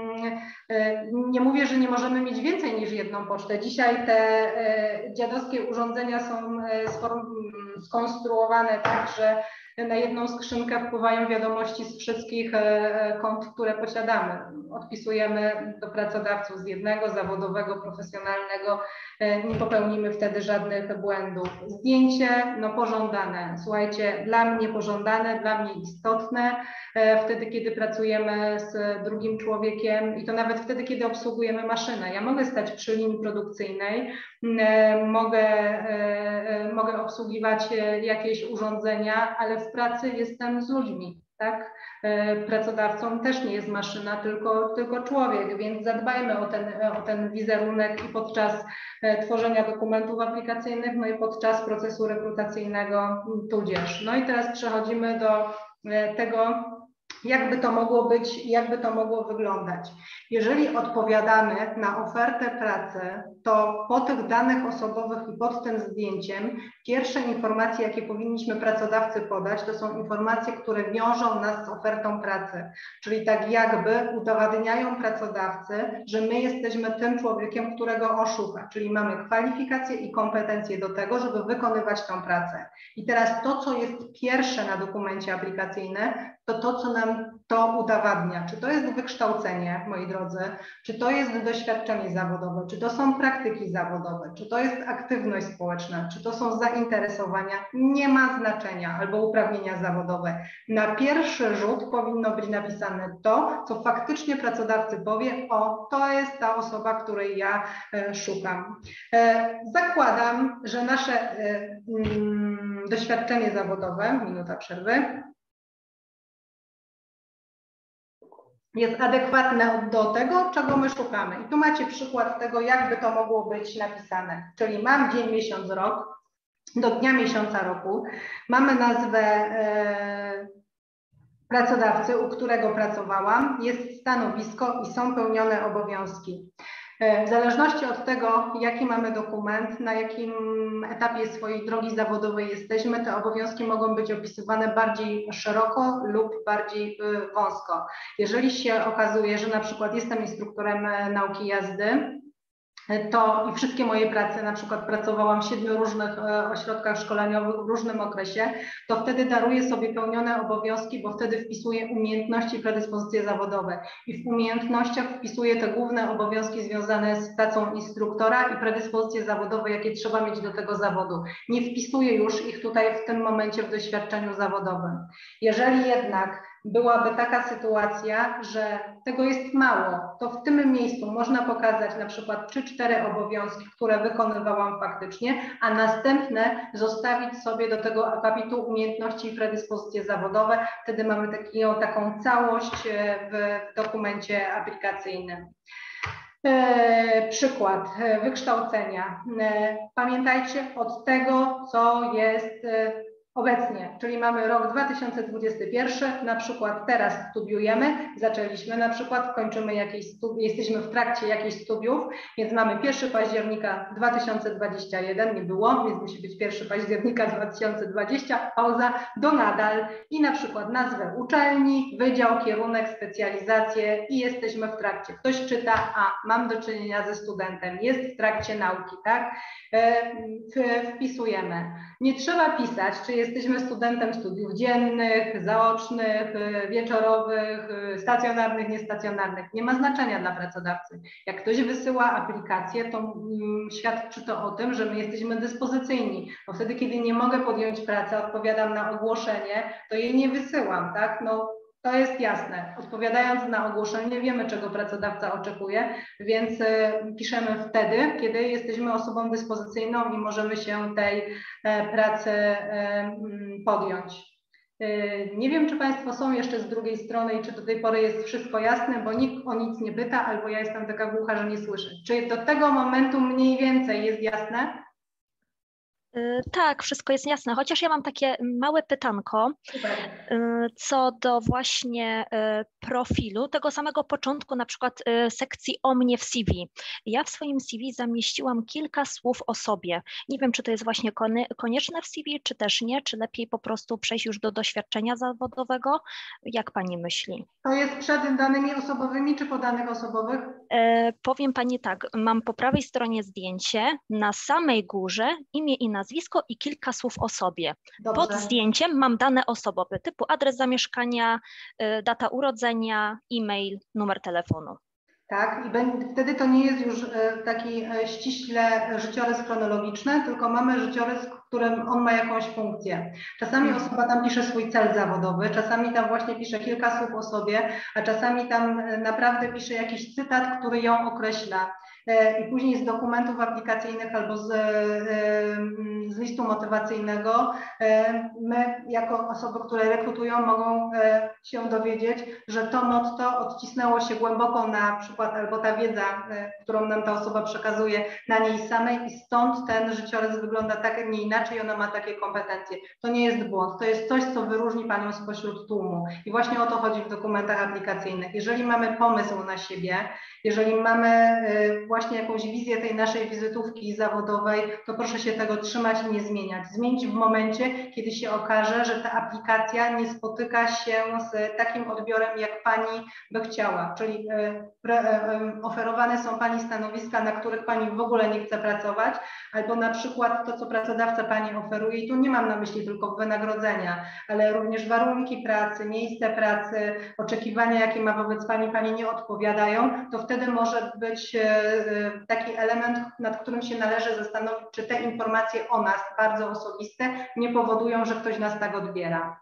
Nie mówię, że nie możemy mieć więcej niż jedną pocztę. Dzisiaj te dziadowskie urządzenia są skonstruowane tak, że na jedną skrzynkę wpływają wiadomości z wszystkich kont, które posiadamy. Odpisujemy do pracodawców z jednego, zawodowego, profesjonalnego. Nie popełnimy wtedy żadnych błędów. Zdjęcie, no pożądane. Słuchajcie, dla mnie pożądane, dla mnie istotne. Wtedy, kiedy pracujemy z drugim człowiekiem i to nawet wtedy, kiedy obsługujemy maszynę. Ja mogę stać przy linii produkcyjnej, mogę, mogę obsługiwać jakieś urządzenia, ale w pracy jestem z ludźmi, tak? Pracodawcą też nie jest maszyna, tylko, tylko człowiek, więc zadbajmy o ten, o ten wizerunek i podczas tworzenia dokumentów aplikacyjnych, no i podczas procesu rekrutacyjnego tudzież. No i teraz przechodzimy do tego, jakby to mogło być, jakby to mogło wyglądać. Jeżeli odpowiadamy na ofertę pracy, to po tych danych osobowych i pod tym zdjęciem pierwsze informacje, jakie powinniśmy pracodawcy podać, to są informacje, które wiążą nas z ofertą pracy. Czyli tak jakby udowadniają pracodawcy, że my jesteśmy tym człowiekiem, którego on szuka. Czyli mamy kwalifikacje i kompetencje do tego, żeby wykonywać tą pracę. I teraz to, co jest pierwsze na dokumencie aplikacyjnym, to to, co nam to udowadnia. Czy to jest wykształcenie, moi drodzy, czy to jest doświadczenie zawodowe, czy to są praktyki zawodowe, czy to jest aktywność społeczna, czy to są zainteresowania, nie ma znaczenia, albo uprawnienia zawodowe. Na pierwszy rzut powinno być napisane to, co faktycznie pracodawcy powie, o, to jest ta osoba, której ja e, szukam. E, zakładam, że nasze e, mm, doświadczenie zawodowe, minuta przerwy, jest adekwatne do tego, czego my szukamy. I tu macie przykład tego, jakby to mogło być napisane. Czyli mam dzień, miesiąc, rok, do dnia miesiąca roku, mamy nazwę e, pracodawcy, u którego pracowałam, jest stanowisko i są pełnione obowiązki. W zależności od tego, jaki mamy dokument, na jakim etapie swojej drogi zawodowej jesteśmy, te obowiązki mogą być opisywane bardziej szeroko lub bardziej wąsko. Jeżeli się okazuje, że na przykład jestem instruktorem nauki jazdy, to i wszystkie moje prace, na przykład pracowałam w siedmiu różnych ośrodkach szkoleniowych w różnym okresie, to wtedy daruję sobie pełnione obowiązki, bo wtedy wpisuję umiejętności i predyspozycje zawodowe. I w umiejętnościach wpisuję te główne obowiązki związane z pracą instruktora i predyspozycje zawodowe, jakie trzeba mieć do tego zawodu. Nie wpisuję już ich tutaj w tym momencie w doświadczeniu zawodowym. Jeżeli jednak byłaby taka sytuacja, że tego jest mało, to w tym miejscu można pokazać na przykład trzy cztery obowiązki, które wykonywałam faktycznie, a następne zostawić sobie do tego akapitu umiejętności i predyspozycje zawodowe. Wtedy mamy taką, taką całość w dokumencie aplikacyjnym. E, przykład wykształcenia. E, pamiętajcie od tego, co jest e, obecnie, czyli mamy rok dwa tysiące dwudziesty pierwszy, na przykład teraz studiujemy, zaczęliśmy na przykład, kończymy jakieś studia, jesteśmy w trakcie jakichś studiów, więc mamy pierwszego października dwa tysiące dwudziestego pierwszego, nie było, więc musi być pierwszego października dwa tysiące dwudziestego, pauza, do nadal i na przykład nazwę uczelni, wydział, kierunek, specjalizację i jesteśmy w trakcie. Ktoś czyta, a mam do czynienia ze studentem, jest w trakcie nauki, tak? E, wpisujemy. Nie trzeba pisać, czy jesteśmy studentem studiów dziennych, zaocznych, wieczorowych, stacjonarnych, niestacjonarnych. Nie ma znaczenia dla pracodawcy. Jak ktoś wysyła aplikację, to mm, świadczy to o tym, że my jesteśmy dyspozycyjni. Bo wtedy, kiedy nie mogę podjąć pracy, odpowiadam na ogłoszenie, to jej nie wysyłam, tak? No, to jest jasne. Odpowiadając na ogłoszenie, wiemy, czego pracodawca oczekuje, więc y, piszemy wtedy, kiedy jesteśmy osobą dyspozycyjną i możemy się tej y, pracy y, podjąć. Y, nie wiem, czy Państwo są jeszcze z drugiej strony i czy do tej pory jest wszystko jasne, bo nikt o nic nie pyta, albo ja jestem taka głucha, że nie słyszę. Czy do tego momentu mniej więcej jest jasne? Tak, wszystko jest jasne, chociaż ja mam takie małe pytanko Super. Co do właśnie profilu, tego samego początku, na przykład sekcji o mnie w C V. Ja w swoim C V zamieściłam kilka słów o sobie. Nie wiem, czy to jest właśnie konieczne w C V, czy też nie, czy lepiej po prostu przejść już do doświadczenia zawodowego? Jak Pani myśli? To jest przed danymi osobowymi, czy po danych osobowych? E, powiem Pani tak, mam po prawej stronie zdjęcie, na samej górze imię i nazwisko i kilka słów o sobie. Dobrze. Pod zdjęciem mam dane osobowe typu adres zamieszkania, y, data urodzenia, e-mail, numer telefonu. Tak, i będzie, wtedy to nie jest już e, taki e, ściśle życiorys chronologiczny, tylko mamy życiorys, w którym on ma jakąś funkcję. Czasami osoba tam pisze swój cel zawodowy, czasami tam właśnie pisze kilka słów o sobie, a czasami tam e, naprawdę pisze jakiś cytat, który ją określa. E, I później z dokumentów aplikacyjnych albo z, e, z listu motywacyjnego e, my jako osoby, które rekrutują, mogą e, się dowiedzieć, że to motto odcisnęło się głęboko na przykład, albo ta wiedza, którą nam ta osoba przekazuje, na niej samej i stąd ten życiorys wygląda tak, nie inaczej, ona ma takie kompetencje. To nie jest błąd, to jest coś, co wyróżni Panią spośród tłumu i właśnie o to chodzi w dokumentach aplikacyjnych. Jeżeli mamy pomysł na siebie, jeżeli mamy właśnie jakąś wizję tej naszej wizytówki zawodowej, to proszę się tego trzymać i nie zmieniać. Zmienić w momencie, kiedy się okaże, że ta aplikacja nie spotyka się z takim odbiorem, jak Pani by chciała, czyli oferowane są Pani stanowiska, na których Pani w ogóle nie chce pracować, albo na przykład to, co pracodawca Pani oferuje, i tu nie mam na myśli tylko wynagrodzenia, ale również warunki pracy, miejsce pracy, oczekiwania, jakie ma wobec Pani, Pani nie odpowiadają, to wtedy może być taki element, nad którym się należy zastanowić, czy te informacje o nas, bardzo osobiste, nie powodują, że ktoś nas tak odbiera.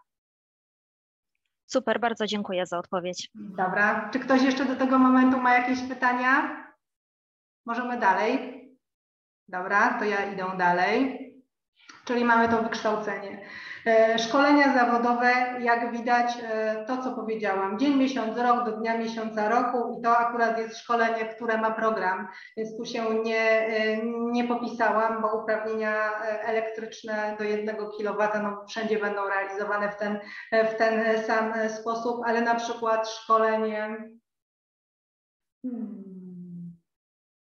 Super, bardzo dziękuję za odpowiedź. Dobra. Czy ktoś jeszcze do tego momentu ma jakieś pytania? Możemy dalej. Dobra, to ja idę dalej. Czyli mamy to wykształcenie. Szkolenia zawodowe, jak widać, to co powiedziałam, dzień, miesiąc, rok do dnia miesiąca roku i to akurat jest szkolenie, które ma program, więc tu się nie, nie popisałam, bo uprawnienia elektryczne do jednego kilowata no, wszędzie będą realizowane w ten, w ten sam sposób, ale na przykład szkolenie... Hmm.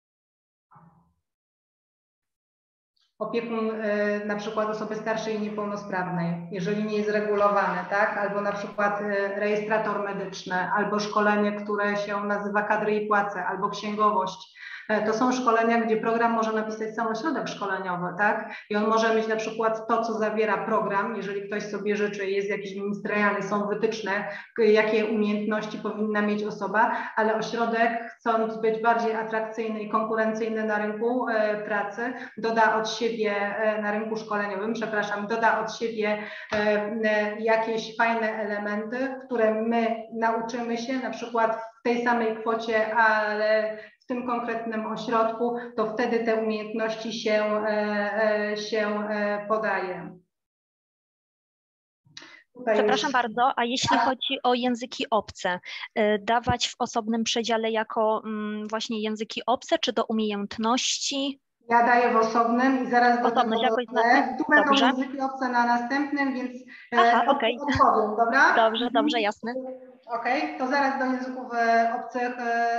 opiekun na przykład osoby starszej i niepełnosprawnej, jeżeli nie jest regulowane, tak? Albo na przykład rejestrator medyczny, albo szkolenie, które się nazywa kadry i płace, albo księgowość. To są szkolenia, gdzie program może napisać sam ośrodek szkoleniowy, tak? I on może mieć na przykład to, co zawiera program, jeżeli ktoś sobie życzy, jest jakiś ministerialny, są wytyczne, jakie umiejętności powinna mieć osoba, ale ośrodek, chcąc być bardziej atrakcyjny i konkurencyjny na rynku e, pracy, doda od siebie, e, na rynku szkoleniowym, przepraszam, doda od siebie e, e, jakieś fajne elementy, które my nauczymy się, na przykład w tej samej kwocie, ale w tym konkretnym ośrodku, to wtedy te umiejętności się, się podaje. Tutaj Przepraszam już... bardzo, a jeśli chodzi o języki obce, dawać w osobnym przedziale jako właśnie języki obce, czy do umiejętności? Ja daję w osobnym i zaraz do Osobność, tego jakoś dodam. Tu będą dobrze. języki obce na następnym, więc Aha, od, okej. odpowiem, dobra? Dobrze, dobrze, jasne. Okej, okay, to zaraz do języków obcych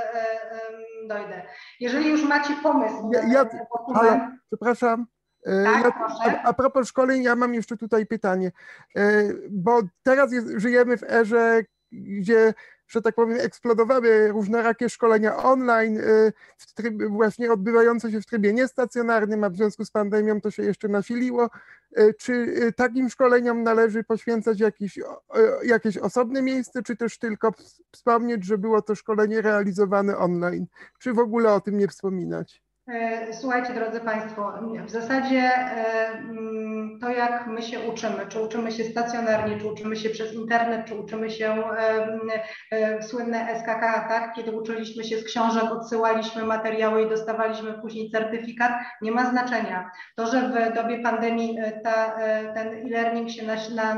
dojdę. Jeżeli już macie pomysł ja, na ja, ten dokument... Halo, przepraszam. Tak, ja, proszę. a, a propos szkoleń, ja mam jeszcze tutaj pytanie, bo teraz jest, żyjemy w erze, gdzie, że tak powiem, eksplodowały różnorakie szkolenia online, w trybie, właśnie odbywające się w trybie niestacjonarnym, a w związku z pandemią to się jeszcze nasiliło. Czy takim szkoleniom należy poświęcać jakieś, jakieś osobne miejsce, czy też tylko wspomnieć, że było to szkolenie realizowane online? Czy w ogóle o tym nie wspominać? Słuchajcie, drodzy Państwo, w zasadzie to, jak my się uczymy, czy uczymy się stacjonarnie, czy uczymy się przez internet, czy uczymy się słynne S K K, tak? Kiedy uczyliśmy się z książek, odsyłaliśmy materiały i dostawaliśmy później certyfikat, nie ma znaczenia. To, że w dobie pandemii ta, ten e-learning się na, na,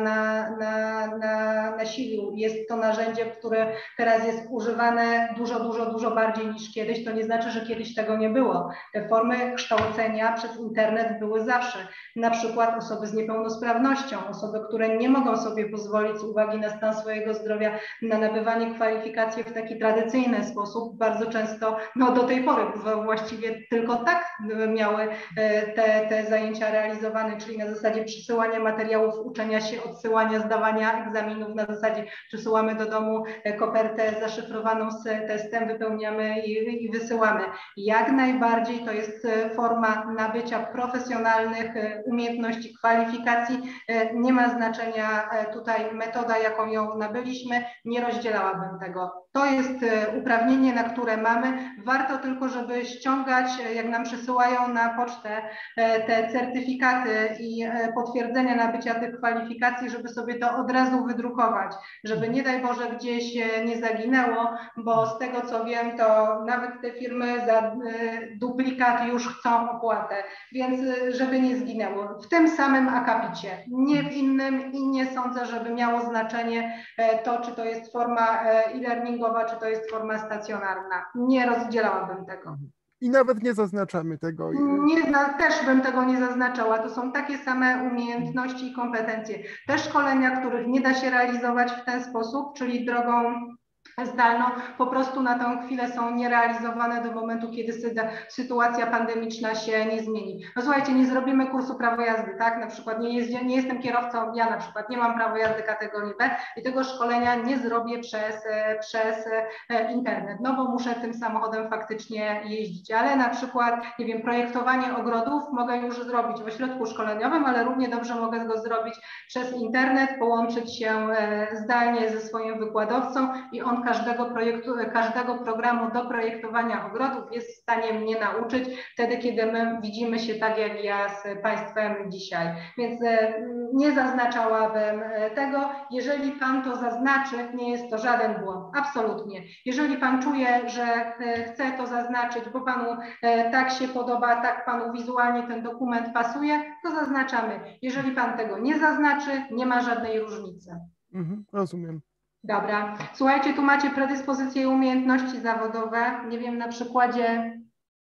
na, na, nasilił, jest to narzędzie, które teraz jest używane dużo, dużo, dużo bardziej niż kiedyś, to nie znaczy, że kiedyś tego nie było. Te formy kształcenia przez internet były zawsze. Na przykład osoby z niepełnosprawnością, osoby, które nie mogą sobie pozwolić z uwagi na stan swojego zdrowia na nabywanie kwalifikacji w taki tradycyjny sposób, bardzo często, no do tej pory właściwie tylko tak miały te, te zajęcia realizowane, czyli na zasadzie przysyłania materiałów, uczenia się, odsyłania, zdawania egzaminów, na zasadzie przysyłamy do domu kopertę zaszyfrowaną z testem, wypełniamy i, i wysyłamy. Jak najbardziej to jest forma nabycia profesjonalnych umiejętności, kwalifikacji. Nie ma znaczenia tutaj metoda, jaką ją nabyliśmy, nie rozdzielałabym tego. To jest uprawnienie, na które mamy. Warto tylko, żeby ściągać, jak nam przysyłają na pocztę te certyfikaty i potwierdzenia nabycia tych kwalifikacji, żeby sobie to od razu wydrukować, żeby nie daj Boże gdzieś nie zaginęło, bo z tego co wiem, to nawet te firmy za duplikat już chcą opłatę, więc żeby nie zginęło. W tym samym akapicie, nie w innym i nie sądzę, żeby miało znaczenie to, czy to jest forma e-learningowa, czy to jest forma stacjonarna. Nie rozdzielałabym tego. I nawet nie zaznaczamy tego. Nie, też bym tego nie zaznaczała. To są takie same umiejętności i kompetencje. Te szkolenia, których nie da się realizować w ten sposób, czyli drogą zdalną, po prostu na tę chwilę są nierealizowane do momentu, kiedy sytuacja pandemiczna się nie zmieni. No słuchajcie, nie zrobimy kursu prawo jazdy, tak? Na przykład nie, jeździ, nie jestem kierowcą, ja na przykład nie mam prawa jazdy kategorii B i tego szkolenia nie zrobię przez, przez internet, no bo muszę tym samochodem faktycznie jeździć, ale na przykład, nie wiem, projektowanie ogrodów mogę już zrobić w ośrodku szkoleniowym, ale równie dobrze mogę go zrobić przez internet, połączyć się zdalnie ze swoim wykładowcą i on każdego projektu, każdego programu do projektowania ogrodów jest w stanie mnie nauczyć wtedy, kiedy my widzimy się tak jak ja z Państwem dzisiaj. Więc nie zaznaczałabym tego. Jeżeli Pan to zaznaczy, nie jest to żaden błąd. Absolutnie. Jeżeli Pan czuje, że chce to zaznaczyć, bo Panu tak się podoba, tak Panu wizualnie ten dokument pasuje, to zaznaczamy. Jeżeli Pan tego nie zaznaczy, nie ma żadnej różnicy. Mhm, rozumiem. Dobra. Słuchajcie, tu macie predyspozycje i umiejętności zawodowe. Nie wiem, na przykładzie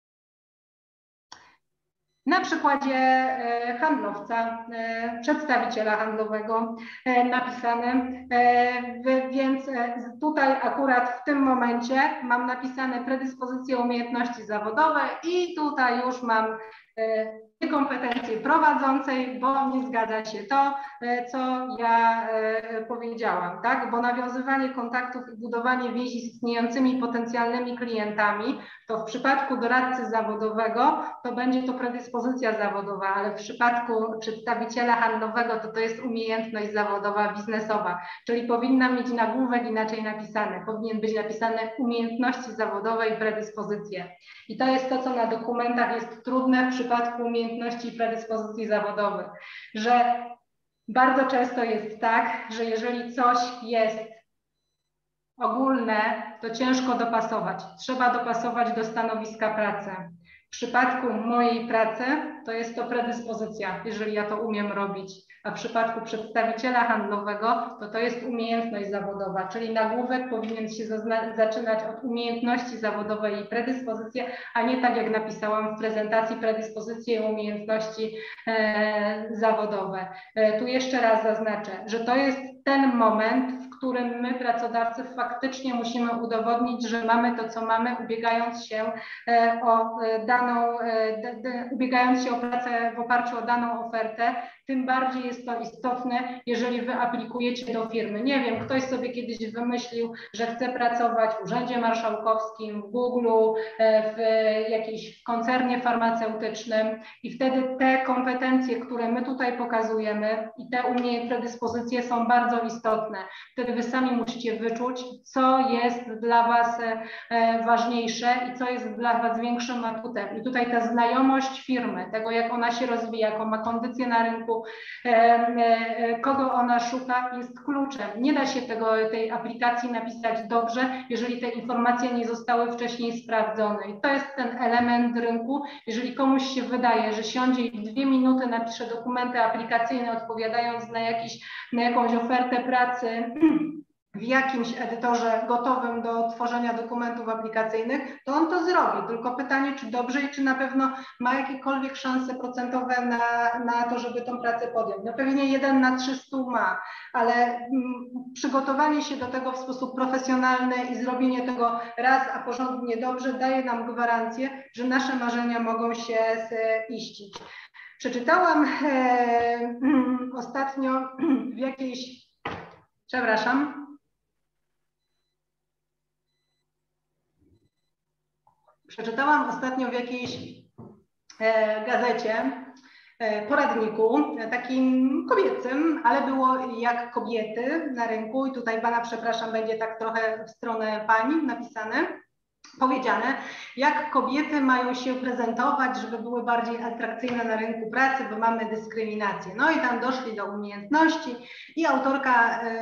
na przykładzie handlowca, przedstawiciela handlowego napisane, więc tutaj akurat w tym momencie mam napisane predyspozycje, umiejętności zawodowe i tutaj już mam kompetencje prowadzącej, bo nie zgadza się to, co ja powiedziałam, tak? Bo nawiązywanie kontaktów i budowanie więzi z istniejącymi potencjalnymi klientami, to w przypadku doradcy zawodowego to będzie to predyspozycja zawodowa, ale w przypadku przedstawiciela handlowego to to jest umiejętność zawodowa, biznesowa, czyli powinna mieć nagłówek inaczej napisany, powinien być napisane umiejętności zawodowe i predyspozycje. I to jest to, co na dokumentach jest trudne w przypadku umiejętności i predyspozycji zawodowych, że bardzo często jest tak, że jeżeli coś jest ogólne, to ciężko dopasować. Trzeba dopasować do stanowiska pracy. W przypadku mojej pracy to jest to predyspozycja, jeżeli ja to umiem robić, a w przypadku przedstawiciela handlowego to to jest umiejętność zawodowa, czyli nagłówek powinien się zaczynać od umiejętności zawodowej i predyspozycje, a nie tak jak napisałam w prezentacji predyspozycje i umiejętności e, zawodowe. E, tu jeszcze raz zaznaczę, że to jest ten moment, w którym my, pracodawcy, faktycznie musimy udowodnić, że mamy to, co mamy, ubiegając się o daną, ubiegając się o pracę w oparciu o daną ofertę. Tym bardziej jest to istotne, jeżeli wy aplikujecie do firmy. Nie wiem, ktoś sobie kiedyś wymyślił, że chce pracować w Urzędzie Marszałkowskim, w Google, w jakiejś koncernie farmaceutycznym i wtedy te kompetencje, które my tutaj pokazujemy i te umiejętności, predyspozycje są bardzo istotne. Wtedy wy sami musicie wyczuć, co jest dla was ważniejsze i co jest dla was większym atutem. I tutaj ta znajomość firmy, tego jak ona się rozwija, jaką ma kondycję na rynku, kogo ona szuka, jest kluczem. Nie da się tego, tej aplikacji napisać dobrze, jeżeli te informacje nie zostały wcześniej sprawdzone. I to jest ten element rynku. Jeżeli komuś się wydaje, że siądzie i w dwie minuty napisze dokumenty aplikacyjne, odpowiadając na, jakiś, na jakąś ofertę pracy w jakimś edytorze gotowym do tworzenia dokumentów aplikacyjnych, to on to zrobi. Tylko pytanie, czy dobrze i czy na pewno ma jakiekolwiek szanse procentowe na, na to, żeby tą pracę podjąć. No pewnie jeden na trzysta ma, ale mm, przygotowanie się do tego w sposób profesjonalny i zrobienie tego raz, a porządnie dobrze daje nam gwarancję, że nasze marzenia mogą się ziścić. Przeczytałam e, mm, ostatnio w jakiejś, przepraszam, Przeczytałam ostatnio w jakiejś e, gazecie, e, poradniku, e, takim kobiecym, ale było jak kobiety na rynku i tutaj pana, przepraszam, będzie tak trochę w stronę pani napisane, powiedziane, jak kobiety mają się prezentować, żeby były bardziej atrakcyjne na rynku pracy, bo mamy dyskryminację. No i tam doszli do umiejętności i autorka y,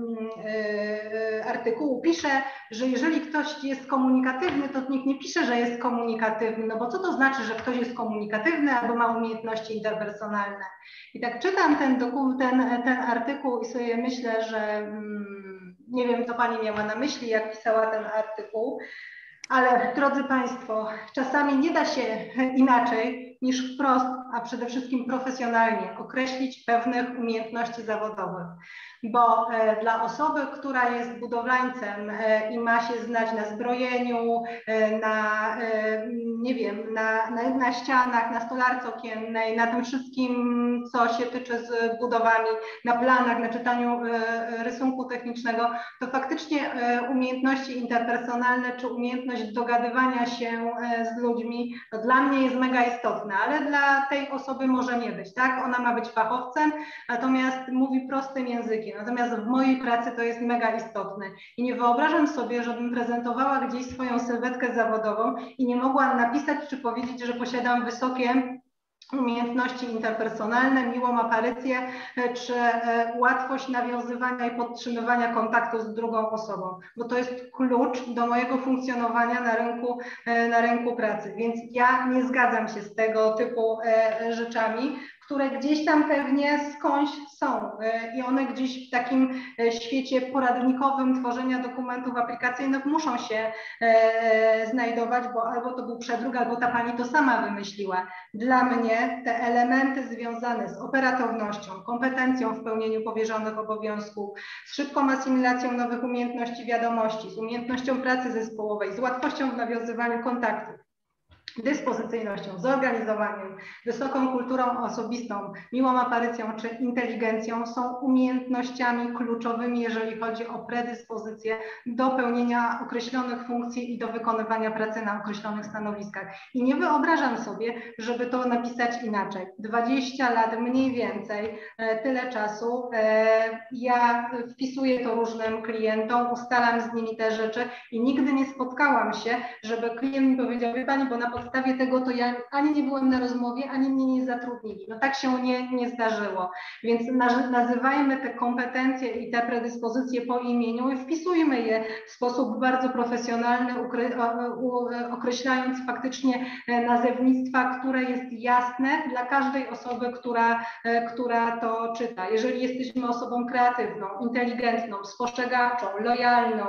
y, y, artykułu pisze, że jeżeli ktoś jest komunikatywny, to nikt nie pisze, że jest komunikatywny, no bo co to znaczy, że ktoś jest komunikatywny albo ma umiejętności interpersonalne. I tak czytam ten, ten, ten artykuł i sobie myślę, że mm, nie wiem, co pani miała na myśli, jak pisała ten artykuł, ale drodzy Państwo, czasami nie da się inaczej niż wprost, a przede wszystkim profesjonalnie określić pewnych umiejętności zawodowych. Bo e, dla osoby, która jest budowlańcem e, i ma się znać na zbrojeniu, e, na, e, nie wiem, na, na, na ścianach, na stolarce okiennej, na tym wszystkim, co się tyczy z budowami, na planach, na czytaniu e, rysunku technicznego, to faktycznie e, umiejętności interpersonalne czy umiejętność dogadywania się e, z ludźmi, to dla mnie jest mega istotne, ale dla tej osoby może nie być, tak? Ona ma być fachowcem, natomiast mówi prostym językiem. Natomiast w mojej pracy to jest mega istotne i nie wyobrażam sobie, żebym prezentowała gdzieś swoją sylwetkę zawodową i nie mogłam napisać czy powiedzieć, że posiadam wysokie umiejętności interpersonalne, miłą aparycję, czy łatwość nawiązywania i podtrzymywania kontaktu z drugą osobą, bo to jest klucz do mojego funkcjonowania na rynku, na rynku pracy. Więc ja nie zgadzam się z tego typu rzeczami, które gdzieś tam pewnie skądś są i one gdzieś w takim świecie poradnikowym tworzenia dokumentów aplikacyjnych muszą się znajdować, bo albo to był przedruk, albo ta pani to sama wymyśliła. Dla mnie te elementy związane z operatywnością, kompetencją w pełnieniu powierzonych obowiązków, z szybką asymilacją nowych umiejętności wiadomości, z umiejętnością pracy zespołowej, z łatwością w nawiązywaniu kontaktów, dyspozycyjnością, zorganizowaniem, wysoką kulturą osobistą, miłą aparycją czy inteligencją są umiejętnościami kluczowymi, jeżeli chodzi o predyspozycję do pełnienia określonych funkcji i do wykonywania pracy na określonych stanowiskach. I nie wyobrażam sobie, żeby to napisać inaczej. dwadzieścia lat mniej więcej, tyle czasu. Ja wpisuję to różnym klientom, ustalam z nimi te rzeczy i nigdy nie spotkałam się, żeby klient mi powiedział: wie pani, bo na podstawie tego to ja ani nie byłem na rozmowie, ani mnie nie zatrudnili. No tak się nie, nie zdarzyło. Więc nazywajmy te kompetencje i te predyspozycje po imieniu i wpisujmy je w sposób bardzo profesjonalny, określając faktycznie nazewnictwa, które jest jasne dla każdej osoby, która, która to czyta. Jeżeli jesteśmy osobą kreatywną, inteligentną, spostrzegawczą, lojalną,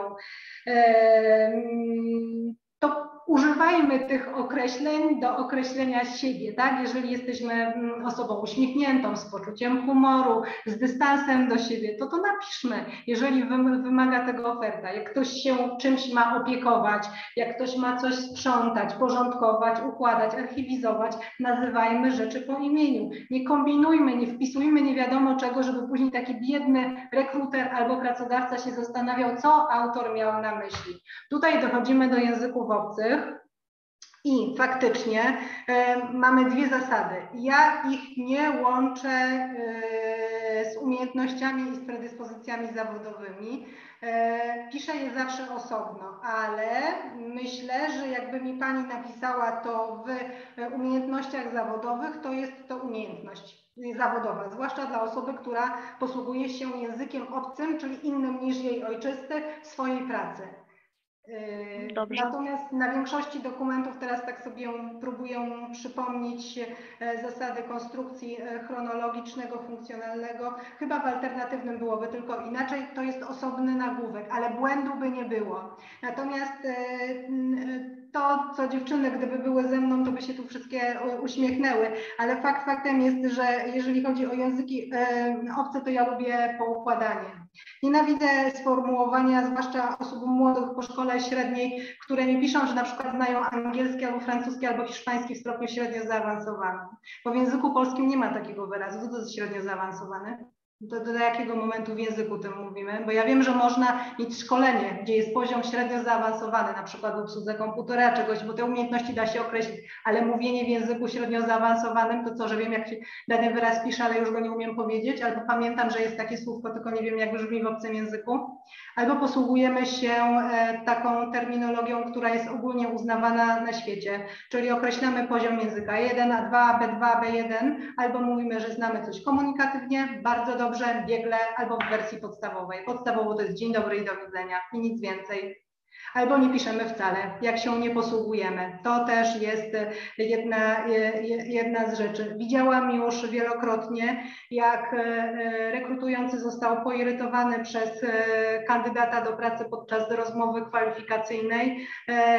to używajmy tych określeń do określenia siebie, tak? Jeżeli jesteśmy osobą uśmiechniętą, z poczuciem humoru, z dystansem do siebie, to to napiszmy, jeżeli wymaga tego oferta. Jak ktoś się czymś ma opiekować, jak ktoś ma coś sprzątać, porządkować, układać, archiwizować, nazywajmy rzeczy po imieniu. Nie kombinujmy, nie wpisujmy nie wiadomo czego, żeby później taki biedny rekruter albo pracodawca się zastanawiał, co autor miał na myśli. Tutaj dochodzimy do języków obcych. I faktycznie e, mamy dwie zasady. Ja ich nie łączę e, z umiejętnościami i z predyspozycjami zawodowymi. E, piszę je zawsze osobno, ale myślę, że jakby mi pani napisała to w umiejętnościach zawodowych, to jest to umiejętność zawodowa, zwłaszcza dla osoby, która posługuje się językiem obcym, czyli innym niż jej ojczysty w swojej pracy. Dobrze. Natomiast na większości dokumentów, teraz tak sobie próbuję przypomnieć zasady konstrukcji chronologicznego, funkcjonalnego, chyba w alternatywnym byłoby tylko inaczej, to jest osobny nagłówek, ale błędu by nie było. Natomiast to, co dziewczyny, gdyby były ze mną, to by się tu wszystkie uśmiechnęły, ale fakt faktem jest, że jeżeli chodzi o języki obce, to ja lubię poukładanie. Nienawidzę sformułowania, zwłaszcza osób młodych po szkole średniej, które mi piszą, że na przykład znają angielski albo francuski albo hiszpański w stopniu średnio zaawansowanym. Bo w języku polskim nie ma takiego wyrazu. Co to jest średnio zaawansowany? Do, do jakiego momentu w języku tym mówimy? Bo ja wiem, że można mieć szkolenie, gdzie jest poziom średnio zaawansowany, na przykład w obsłudze komputera czegoś, bo te umiejętności da się określić, ale mówienie w języku średnio zaawansowanym, to co, że wiem, jak się dany wyraz pisze, ale już go nie umiem powiedzieć, albo pamiętam, że jest takie słówko, tylko nie wiem, jak brzmi w obcym języku, albo posługujemy się e, taką terminologią, która jest ogólnie uznawana na świecie, czyli określamy poziom języka jeden, A dwa, B dwa, B jeden, albo mówimy, że znamy coś komunikatywnie, bardzo dobrze, dobrze, biegle, albo w wersji podstawowej. Podstawowo to jest dzień dobry i do widzenia i nic więcej. Albo nie piszemy wcale, jak się nie posługujemy. To też jest jedna, jedna z rzeczy. Widziałam już wielokrotnie, jak rekrutujący został poirytowany przez kandydata do pracy podczas rozmowy kwalifikacyjnej,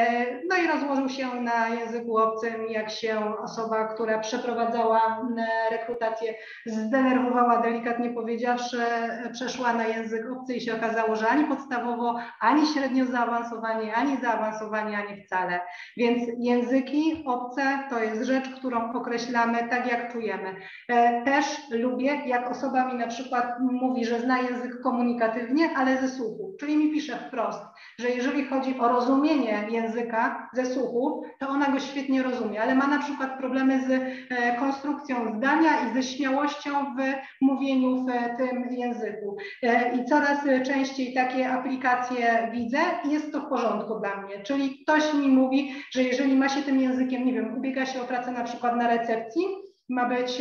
no i rozłożył się na języku obcym, jak się osoba, która przeprowadzała rekrutację, zdenerwowała, delikatnie powiedziawszy, przeszła na język obcy i się okazało, że ani podstawowo, ani średnio zaawansowany, ani zaawansowanie, ani wcale. Więc języki obce to jest rzecz, którą określamy tak, jak czujemy. Też lubię, jak osoba mi na przykład mówi, że zna język komunikatywnie, ale ze słuchu. Czyli mi pisze wprost, że jeżeli chodzi o rozumienie języka ze słuchu, to ona go świetnie rozumie, ale ma na przykład problemy z konstrukcją zdania i ze śmiałością w mówieniu w tym języku. I coraz częściej takie aplikacje widzę i jest to w porządku dla mnie. Czyli ktoś mi mówi, że jeżeli ma się tym językiem, nie wiem, ubiega się o pracę na przykład na recepcji, ma być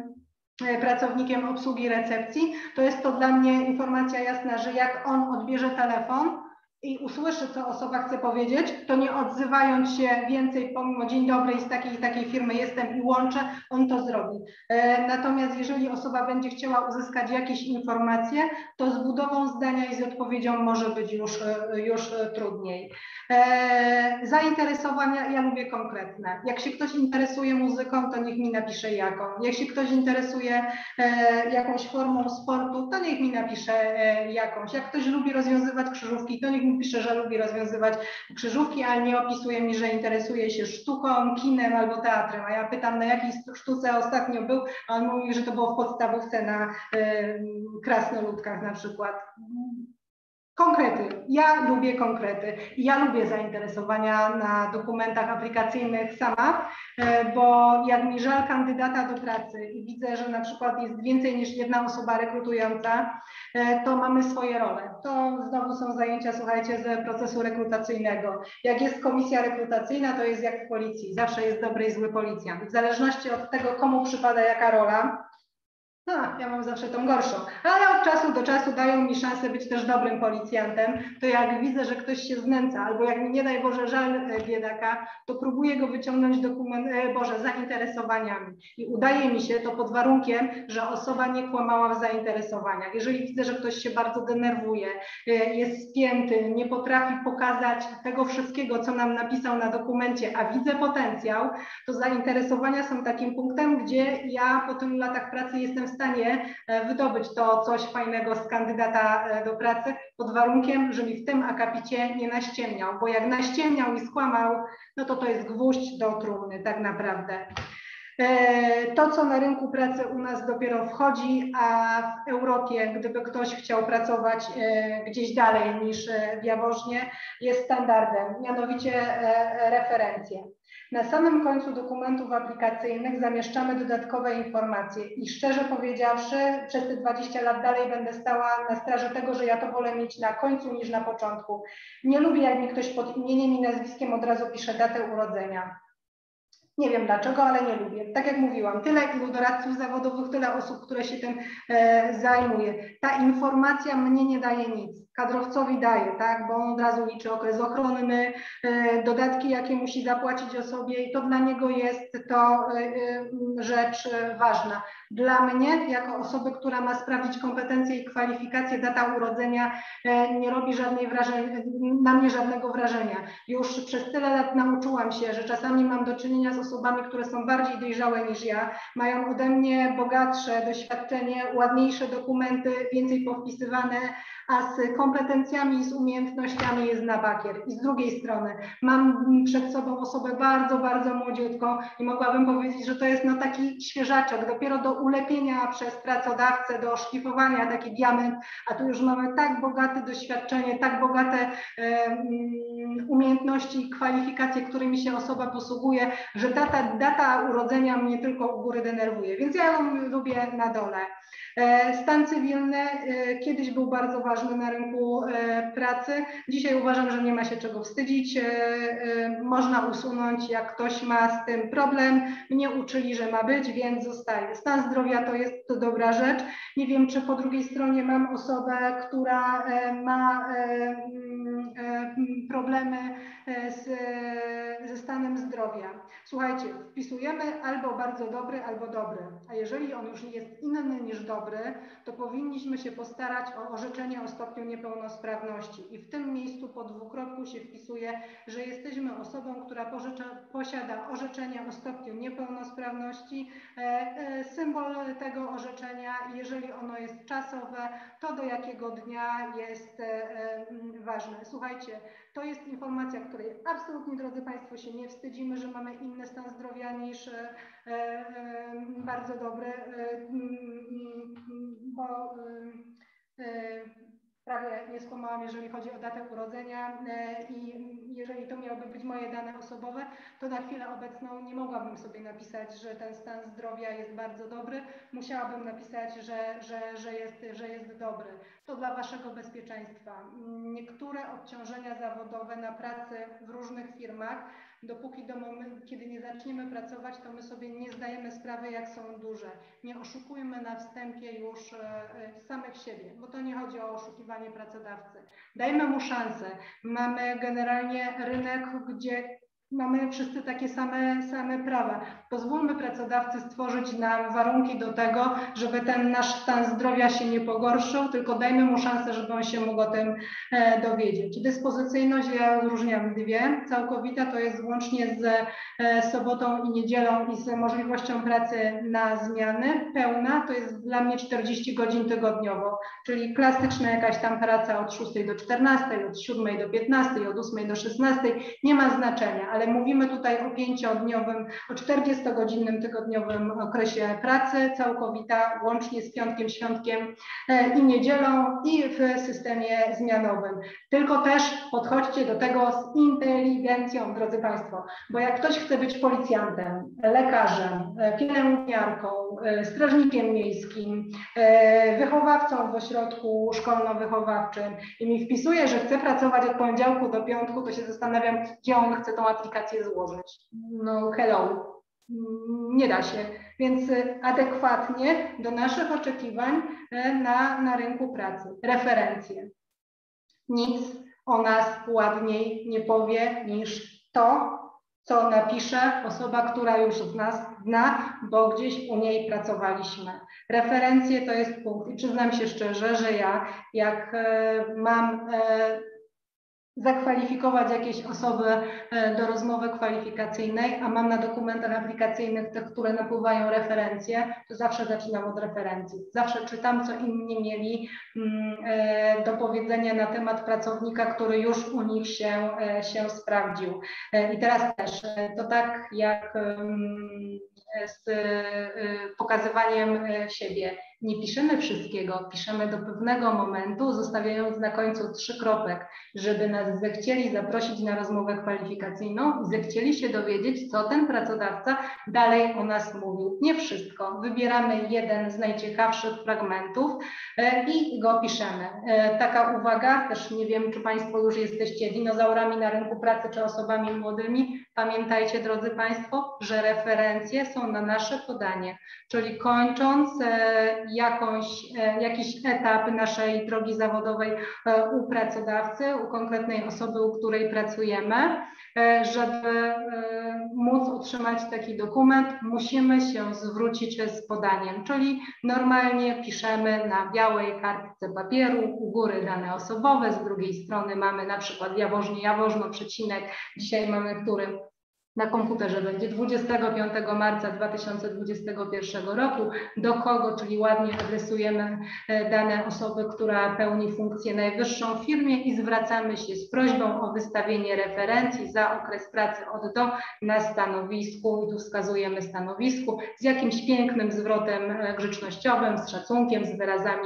pracownikiem obsługi recepcji, to jest to dla mnie informacja jasna, że jak on odbierze telefon i usłyszy, co osoba chce powiedzieć, to nie odzywając się więcej pomimo dzień dobry i z takiej i takiej firmy jestem i łączę, on to zrobi. E, natomiast jeżeli osoba będzie chciała uzyskać jakieś informacje, to z budową zdania i z odpowiedzią może być już, już trudniej. E, zainteresowania ja lubię konkretne. Jak się ktoś interesuje muzyką, to niech mi napisze jaką. Jak się ktoś interesuje e, jakąś formą sportu, to niech mi napisze e, jakąś. Jak ktoś lubi rozwiązywać krzyżówki, to niech mi mi pisze, że lubi rozwiązywać krzyżówki, ale nie opisuje mi, że interesuje się sztuką, kinem albo teatrem. A ja pytam, na jakiej sztuce ostatnio był, a on mówi, że to było w podstawówce na y, krasnoludkach na przykład. Konkrety. Ja lubię konkrety. Ja lubię zainteresowania na dokumentach aplikacyjnych sama, bo jak mi żal kandydata do pracy i widzę, że na przykład jest więcej niż jedna osoba rekrutująca, to mamy swoje role. To znowu są zajęcia, słuchajcie, z procesu rekrutacyjnego. Jak jest komisja rekrutacyjna, to jest jak w policji. Zawsze jest dobry i zły policjant. W zależności od tego, komu przypada jaka rola, no, ja mam zawsze tą gorszą, ale od czasu do czasu dają mi szansę być też dobrym policjantem, to jak widzę, że ktoś się znęca, albo jak mi nie daj Boże żal biedaka, to próbuję go wyciągnąć dokument, Boże, zainteresowaniami. I udaje mi się to pod warunkiem, że osoba nie kłamała w zainteresowaniach. Jeżeli widzę, że ktoś się bardzo denerwuje, jest spięty, nie potrafi pokazać tego wszystkiego, co nam napisał na dokumencie, a widzę potencjał, to zainteresowania są takim punktem, gdzie ja po tylu latach pracy jestem w stanie wydobyć to coś fajnego z kandydata do pracy pod warunkiem, że mi w tym akapicie nie naściemniał, bo jak naściemniał i skłamał, no to to jest gwóźdź do trumny tak naprawdę. To, co na rynku pracy u nas dopiero wchodzi, a w Europie, gdyby ktoś chciał pracować gdzieś dalej niż w Jaworznie, jest standardem, mianowicie referencje. Na samym końcu dokumentów aplikacyjnych zamieszczamy dodatkowe informacje i szczerze powiedziawszy, przez te dwadzieścia lat dalej będę stała na straży tego, że ja to wolę mieć na końcu niż na początku. Nie lubię, jak mi ktoś pod imieniem i nazwiskiem od razu pisze datę urodzenia. Nie wiem dlaczego, ale nie lubię. Tak jak mówiłam, tyle ilu doradców zawodowych, tyle osób, które się tym e, zajmuje. Ta informacja mnie nie daje nic. Kadrowcowi daje, tak, bo on od razu liczy okres ochronny, e, dodatki, jakie musi zapłacić osobie i to dla niego jest to e, e, rzecz ważna. Dla mnie, jako osoby, która ma sprawdzić kompetencje i kwalifikacje, data urodzenia e, nie robi żadnej wrażenia, na mnie żadnego wrażenia. Już przez tyle lat nauczyłam się, że czasami mam do czynienia z osobami, które są bardziej dojrzałe niż ja, mają ode mnie bogatsze doświadczenie, ładniejsze dokumenty, więcej powpisywane, a z kompetencjami i z umiejętnościami jest na bakier. I z drugiej strony mam przed sobą osobę bardzo, bardzo młodziutką i mogłabym powiedzieć, że to jest no taki świeżaczek, dopiero do ulepienia przez pracodawcę, do szlifowania taki diament, a tu już mamy tak bogate doświadczenie, tak bogate e, umiejętności i kwalifikacje, którymi się osoba posługuje, że data, data urodzenia mnie tylko u góry denerwuje, więc ja ją lubię na dole. Stan cywilny kiedyś był bardzo ważny na rynku pracy. Dzisiaj uważam, że nie ma się czego wstydzić. Można usunąć, jak ktoś ma z tym problem. Mnie uczyli, że ma być, więc zostaje. Stan zdrowia to jest to dobra rzecz. Nie wiem, czy po drugiej stronie mam osobę, która ma problemy z, ze stanem zdrowia. Słuchajcie, wpisujemy albo bardzo dobry, albo dobry. A jeżeli on już jest inny niż dobry, to powinniśmy się postarać o orzeczenie o stopniu niepełnosprawności. I w tym miejscu po dwukropku się wpisuje, że jesteśmy osobą, która pożycza, posiada orzeczenie o stopniu niepełnosprawności. Symbol tego orzeczenia, jeżeli ono jest czasowe, to do jakiego dnia jest ważne. Słuchajcie, to jest informacja, której absolutnie, drodzy Państwo, się nie wstydzimy, że mamy inny stan zdrowia niż e, e, bardzo dobry, e, bo e, prawie nie skłamałam, jeżeli chodzi o datę urodzenia e, i jeżeli to miałyby być moje dane osobowe, to na chwilę obecną nie mogłabym sobie napisać, że ten stan zdrowia jest bardzo dobry. Musiałabym napisać, że, że, że, jest, że jest dobry. To dla Waszego bezpieczeństwa. Niektóre obciążenia zawodowe na pracy w różnych firmach, dopóki do momentu, kiedy nie zaczniemy pracować, to my sobie nie zdajemy sprawy, jak są duże. Nie oszukujmy na wstępie już e, samych siebie, bo to nie chodzi o oszukiwanie pracodawcy. Dajmy mu szansę. Mamy generalnie rynek, gdzie mamy wszyscy takie same, same prawa. Pozwólmy pracodawcy stworzyć nam warunki do tego, żeby ten nasz stan zdrowia się nie pogorszył, tylko dajmy mu szansę, żeby on się mógł o tym e, dowiedzieć. Dyspozycyjność ja rozróżniam dwie. Całkowita to jest łącznie z e, sobotą i niedzielą i z możliwością pracy na zmiany. Pełna to jest dla mnie czterdzieści godzin tygodniowo, czyli klasyczna jakaś tam praca od szóstej do czternastej, od siódmej do piętnastej, od ósmej do szesnastej, nie ma znaczenia, ale mówimy tutaj o pięciodniowym, o czterdziestogodzinnym tygodniowym okresie pracy, całkowita, łącznie z piątkiem, świątkiem i niedzielą i w systemie zmianowym. Tylko też podchodźcie do tego z inteligencją, drodzy Państwo, bo jak ktoś chce być policjantem, lekarzem, pielęgniarką, strażnikiem miejskim, wychowawcą w ośrodku szkolno-wychowawczym i mi wpisuje, że chce pracować od poniedziałku do piątku, to się zastanawiam, gdzie on chce tą aplikację złożyć. No hello, nie da się. Więc adekwatnie do naszych oczekiwań na, na rynku pracy. Referencje. Nic o nas ładniej nie powie niż to, co napisze osoba, która już z nas zna, bo gdzieś u niej pracowaliśmy. Referencje to jest punkt. I przyznam się szczerze, że ja jak mam zakwalifikować jakieś osoby do rozmowy kwalifikacyjnej, a mam na dokumentach aplikacyjnych te, które napływają referencje, to zawsze zaczynam od referencji. Zawsze czytam, co inni mieli do powiedzenia na temat pracownika, który już u nich się, się sprawdził. I teraz też, to tak jak z pokazywaniem siebie. Nie piszemy wszystkiego, piszemy do pewnego momentu, zostawiając na końcu trzy kropek, żeby nas zechcieli zaprosić na rozmowę kwalifikacyjną i zechcieli się dowiedzieć, co ten pracodawca dalej o nas mówił. Nie wszystko. Wybieramy jeden z najciekawszych fragmentów i go piszemy. Taka uwaga, też nie wiem, czy Państwo już jesteście dinozaurami na rynku pracy, czy osobami młodymi. Pamiętajcie, drodzy Państwo, że referencje są na nasze podanie, czyli kończąc jakąś, jakiś etap naszej drogi zawodowej u pracodawcy, u konkretnej osoby, u której pracujemy, żeby móc otrzymać taki dokument, musimy się zwrócić z podaniem, czyli normalnie piszemy na białej kartce papieru, u góry dane osobowe, z drugiej strony mamy na przykład Jaworznie, Jaworzno, przecinek, dzisiaj mamy który? Na komputerze będzie dwudziestego piątego marca dwa tysiące dwudziestego pierwszego roku, do kogo, czyli ładnie adresujemy dane osoby, która pełni funkcję najwyższą w firmie i zwracamy się z prośbą o wystawienie referencji za okres pracy od do na stanowisku i tu wskazujemy stanowisku z jakimś pięknym zwrotem grzecznościowym, z szacunkiem, z wyrazami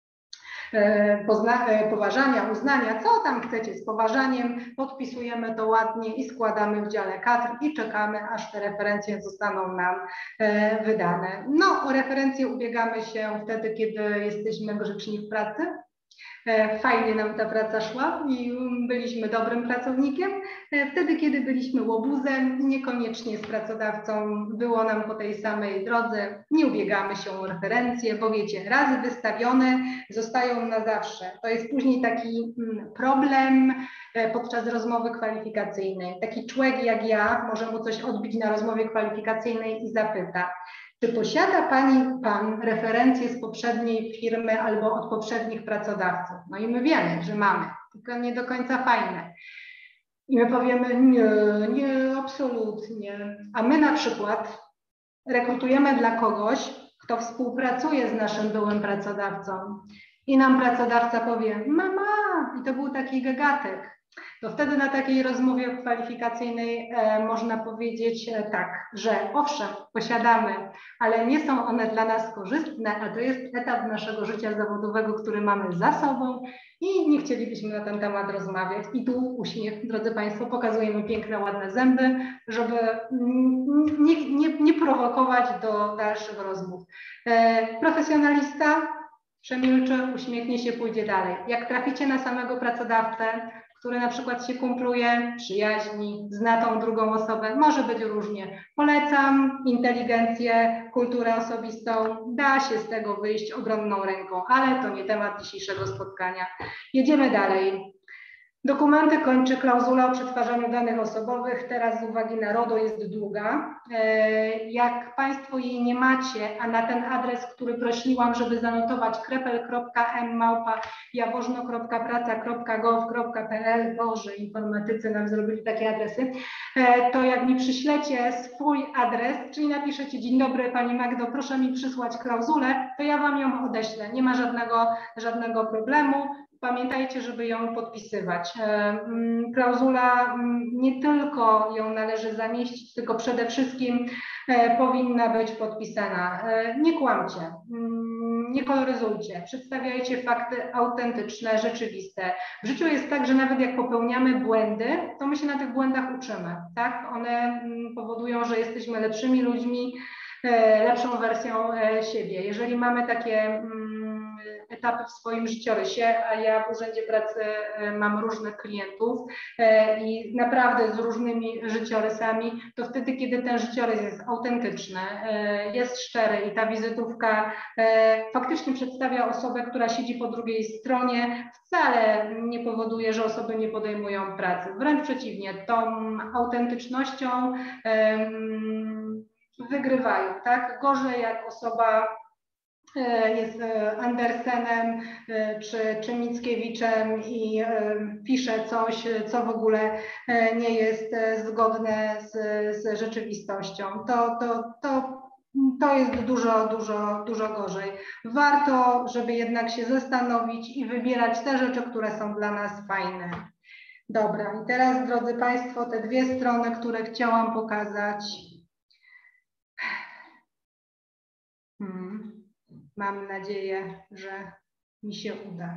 Pozna, poważania, uznania, co tam chcecie, z poważaniem, podpisujemy to ładnie i składamy w dziale kadr i czekamy, aż te referencje zostaną nam e, wydane. No, o referencje ubiegamy się wtedy, kiedy jesteśmy grzeczni w pracy. Fajnie nam ta praca szła i byliśmy dobrym pracownikiem. Wtedy, kiedy byliśmy łobuzem i niekoniecznie z pracodawcą było nam po tej samej drodze, nie ubiegamy się o referencje, bo wiecie, raz wystawione zostają na zawsze. To jest później taki problem podczas rozmowy kwalifikacyjnej. Taki człowiek jak ja może mu coś odbić na rozmowie kwalifikacyjnej i zapyta: czy posiada Pani, Pan referencje z poprzedniej firmy albo od poprzednich pracodawców? No i my wiemy, że mamy, tylko nie do końca fajne. I my powiemy: nie, nie, absolutnie. A my na przykład rekrutujemy dla kogoś, kto współpracuje z naszym byłym pracodawcą i nam pracodawca powie: mama, i to był taki gagatek. To wtedy na takiej rozmowie kwalifikacyjnej e, można powiedzieć e, tak, że owszem, posiadamy, ale nie są one dla nas korzystne, a to jest etap naszego życia zawodowego, który mamy za sobą i nie chcielibyśmy na ten temat rozmawiać. I tu uśmiech, drodzy Państwo, pokazujemy piękne, ładne zęby, żeby nie, nie, nie prowokować do dalszych rozmów. E, profesjonalista przemilczy, uśmiechnie się, pójdzie dalej. Jak traficie na samego pracodawcę, który na przykład się kumpluje, przyjaźni, zna tą drugą osobę, może być różnie. Polecam inteligencję, kulturę osobistą, da się z tego wyjść obronną ręką, ale to nie temat dzisiejszego spotkania. Jedziemy dalej. Dokumenty kończy klauzula o przetwarzaniu danych osobowych. Teraz z uwagi na RODO jest długa. Jak Państwo jej nie macie, a na ten adres, który prosiłam, żeby zanotować krepel kropka m małpa jaworzno kropka praca kropka gov kropka p l, Boże, informatycy nam zrobili takie adresy, to jak mi przyślecie swój adres, czyli napiszecie: dzień dobry Pani Magdo, proszę mi przysłać klauzulę, to ja Wam ją odeślę. Nie ma żadnego, żadnego problemu. Pamiętajcie, żeby ją podpisywać. Klauzula nie tylko ją należy zamieścić, tylko przede wszystkim powinna być podpisana. Nie kłamcie, nie koloryzujcie, przedstawiajcie fakty autentyczne, rzeczywiste. W życiu jest tak, że nawet jak popełniamy błędy, to my się na tych błędach uczymy. Tak? One powodują, że jesteśmy lepszymi ludźmi, lepszą wersją siebie. Jeżeli mamy takie etapy w swoim życiorysie, a ja w Urzędzie Pracy mam różnych klientów i naprawdę z różnymi życiorysami, to wtedy, kiedy ten życiorys jest autentyczny, jest szczery i ta wizytówka faktycznie przedstawia osobę, która siedzi po drugiej stronie, wcale nie powoduje, że osoby nie podejmują pracy. Wręcz przeciwnie, tą autentycznością wygrywają, tak? Gorzej jak osoba jest Andersenem czy, czy Mickiewiczem i pisze coś, co w ogóle nie jest zgodne z, z rzeczywistością. To, to, to, to jest dużo, dużo, dużo gorzej. Warto, żeby jednak się zastanowić i wybierać te rzeczy, które są dla nas fajne. Dobra, i teraz, drodzy Państwo, te dwie strony, które chciałam pokazać. Hmm. Mam nadzieję, że mi się uda.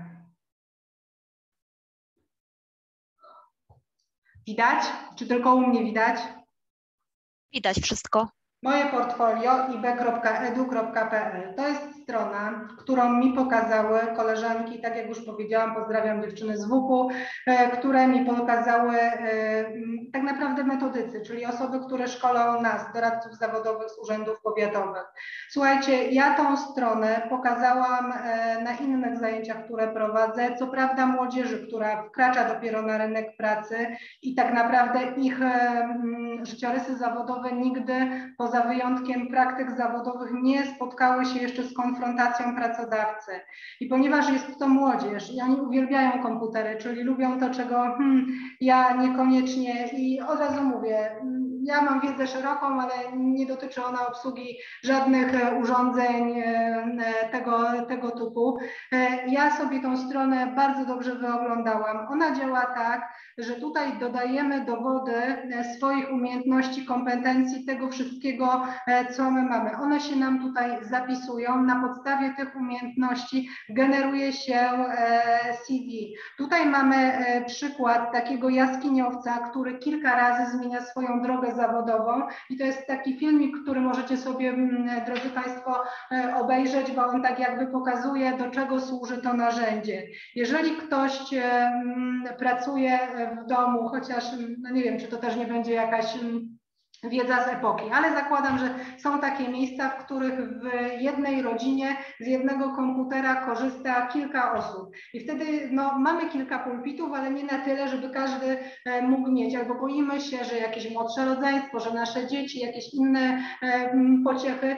Widać? Czy tylko u mnie widać? Widać wszystko. Moje portfolio i b kropka edu kropka p l. To jest strona, którą mi pokazały koleżanki, tak jak już powiedziałam, pozdrawiam dziewczyny z wupu, które mi pokazały tak naprawdę metodycy, czyli osoby, które szkolą nas, doradców zawodowych z urzędów powiatowych. Słuchajcie, ja tą stronę pokazałam na innych zajęciach, które prowadzę, co prawda młodzieży, która wkracza dopiero na rynek pracy i tak naprawdę ich życiorysy zawodowe nigdy, poza wyjątkiem praktyk zawodowych, nie spotkały się jeszcze z konfrontacją pracodawcy. I ponieważ jest to młodzież i oni uwielbiają komputery, czyli lubią to, czego hmm, ja niekoniecznie, i od razu mówię, ja mam wiedzę szeroką, ale nie dotyczy ona obsługi żadnych urządzeń tego, tego typu. Ja sobie tą stronę bardzo dobrze wyoglądałam. Ona działa tak, że tutaj dodajemy dowody swoich umiejętności, kompetencji, tego wszystkiego, co my mamy. One się nam tutaj zapisują. Na podstawie tych umiejętności generuje się C V. Tutaj mamy przykład takiego jaskiniowca, który kilka razy zmienia swoją drogę zawodową i to jest taki filmik, który możecie sobie, drodzy Państwo, obejrzeć, bo on tak jakby pokazuje, do czego służy to narzędzie. Jeżeli ktoś pracuje w domu, chociaż no nie wiem, czy to też nie będzie jakaś wiedza z epoki, ale zakładam, że są takie miejsca, w których w jednej rodzinie z jednego komputera korzysta kilka osób i wtedy no, mamy kilka pulpitów, ale nie na tyle, żeby każdy mógł mieć, albo boimy się, że jakieś młodsze rodzeństwo, że nasze dzieci, jakieś inne pociechy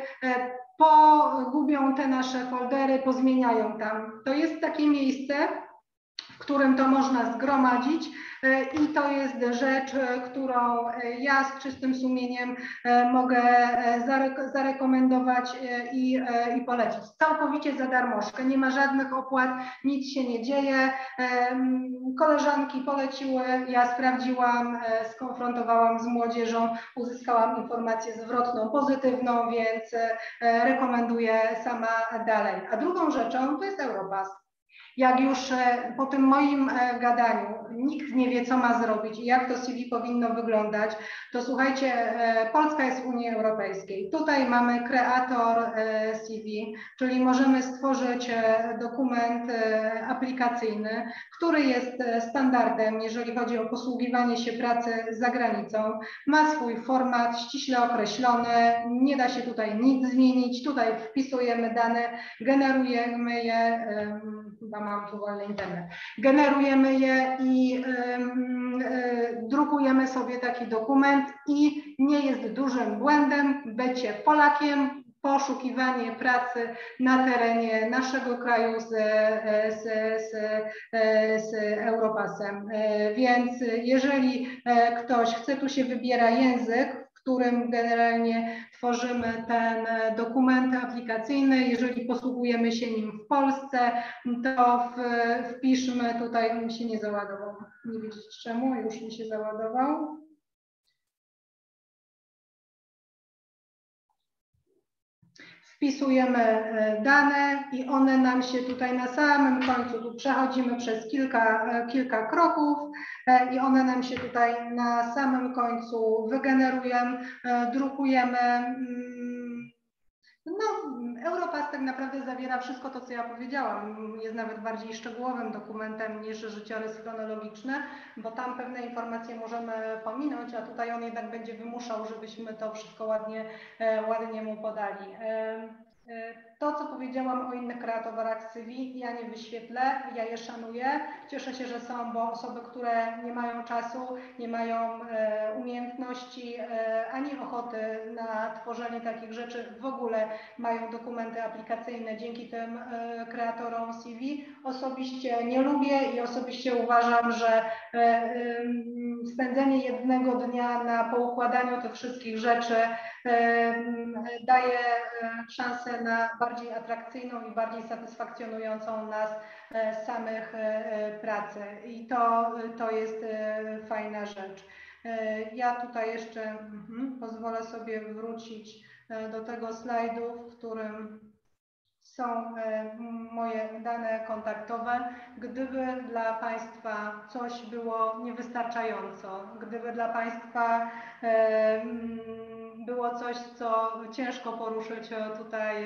pogubią te nasze foldery, pozmieniają tam. To jest takie miejsce, w którym to można zgromadzić i to jest rzecz, którą ja z czystym sumieniem mogę zarekomendować i, i polecić. Całkowicie za darmożkę, nie ma żadnych opłat, nic się nie dzieje. Koleżanki poleciły, ja sprawdziłam, skonfrontowałam z młodzieżą, uzyskałam informację zwrotną, pozytywną, więc rekomenduję sama dalej. A drugą rzeczą to jest Europass. Jak już po tym moim gadaniu nikt nie wie, co ma zrobić i jak to C V powinno wyglądać, to słuchajcie, Polska jest w Unii Europejskiej. Tutaj mamy kreator C V, czyli możemy stworzyć dokument aplikacyjny, który jest standardem, jeżeli chodzi o posługiwanie się pracy za granicą. Ma swój format ściśle określony, nie da się tutaj nic zmienić. Tutaj wpisujemy dane, generujemy je. chyba mam tu wolny internet. Generujemy je i y, y, drukujemy sobie taki dokument i nie jest dużym błędem bycie Polakiem, poszukiwanie pracy na terenie naszego kraju z, z, z, z Europasem. Więc jeżeli ktoś chce, tu się wybiera język, w którym generalnie tworzymy ten dokument aplikacyjny. Jeżeli posługujemy się nim w Polsce, to w, wpiszmy tutaj, on mi się nie załadował, nie wiedzieć czemu, już mi się załadował. Wpisujemy dane i one nam się tutaj na samym końcu, tu przechodzimy przez kilka, kilka kroków i one nam się tutaj na samym końcu wygenerują, drukujemy. No, Europass tak naprawdę zawiera wszystko to, co ja powiedziałam. Jest nawet bardziej szczegółowym dokumentem niż życiorys chronologiczny, bo tam pewne informacje możemy pominąć, a tutaj on jednak będzie wymuszał, żebyśmy to wszystko ładnie, ładnie mu podali. To, co powiedziałam o innych kreatowarach C V, ja nie wyświetlę, ja je szanuję. Cieszę się, że są, bo osoby, które nie mają czasu, nie mają umiejętności ani ochoty na tworzenie takich rzeczy, w ogóle mają dokumenty aplikacyjne dzięki tym kreatorom C V. Osobiście nie lubię i osobiście uważam, że spędzenie jednego dnia na poukładaniu tych wszystkich rzeczy daje szansę na bardziej atrakcyjną i bardziej satysfakcjonującą nas samych pracę. I to, to jest fajna rzecz. Ja tutaj jeszcze mhm, pozwolę sobie wrócić do tego slajdu, w którym są moje dane kontaktowe. Gdyby dla Państwa coś było niewystarczająco, gdyby dla Państwa było coś, co ciężko poruszyć tutaj,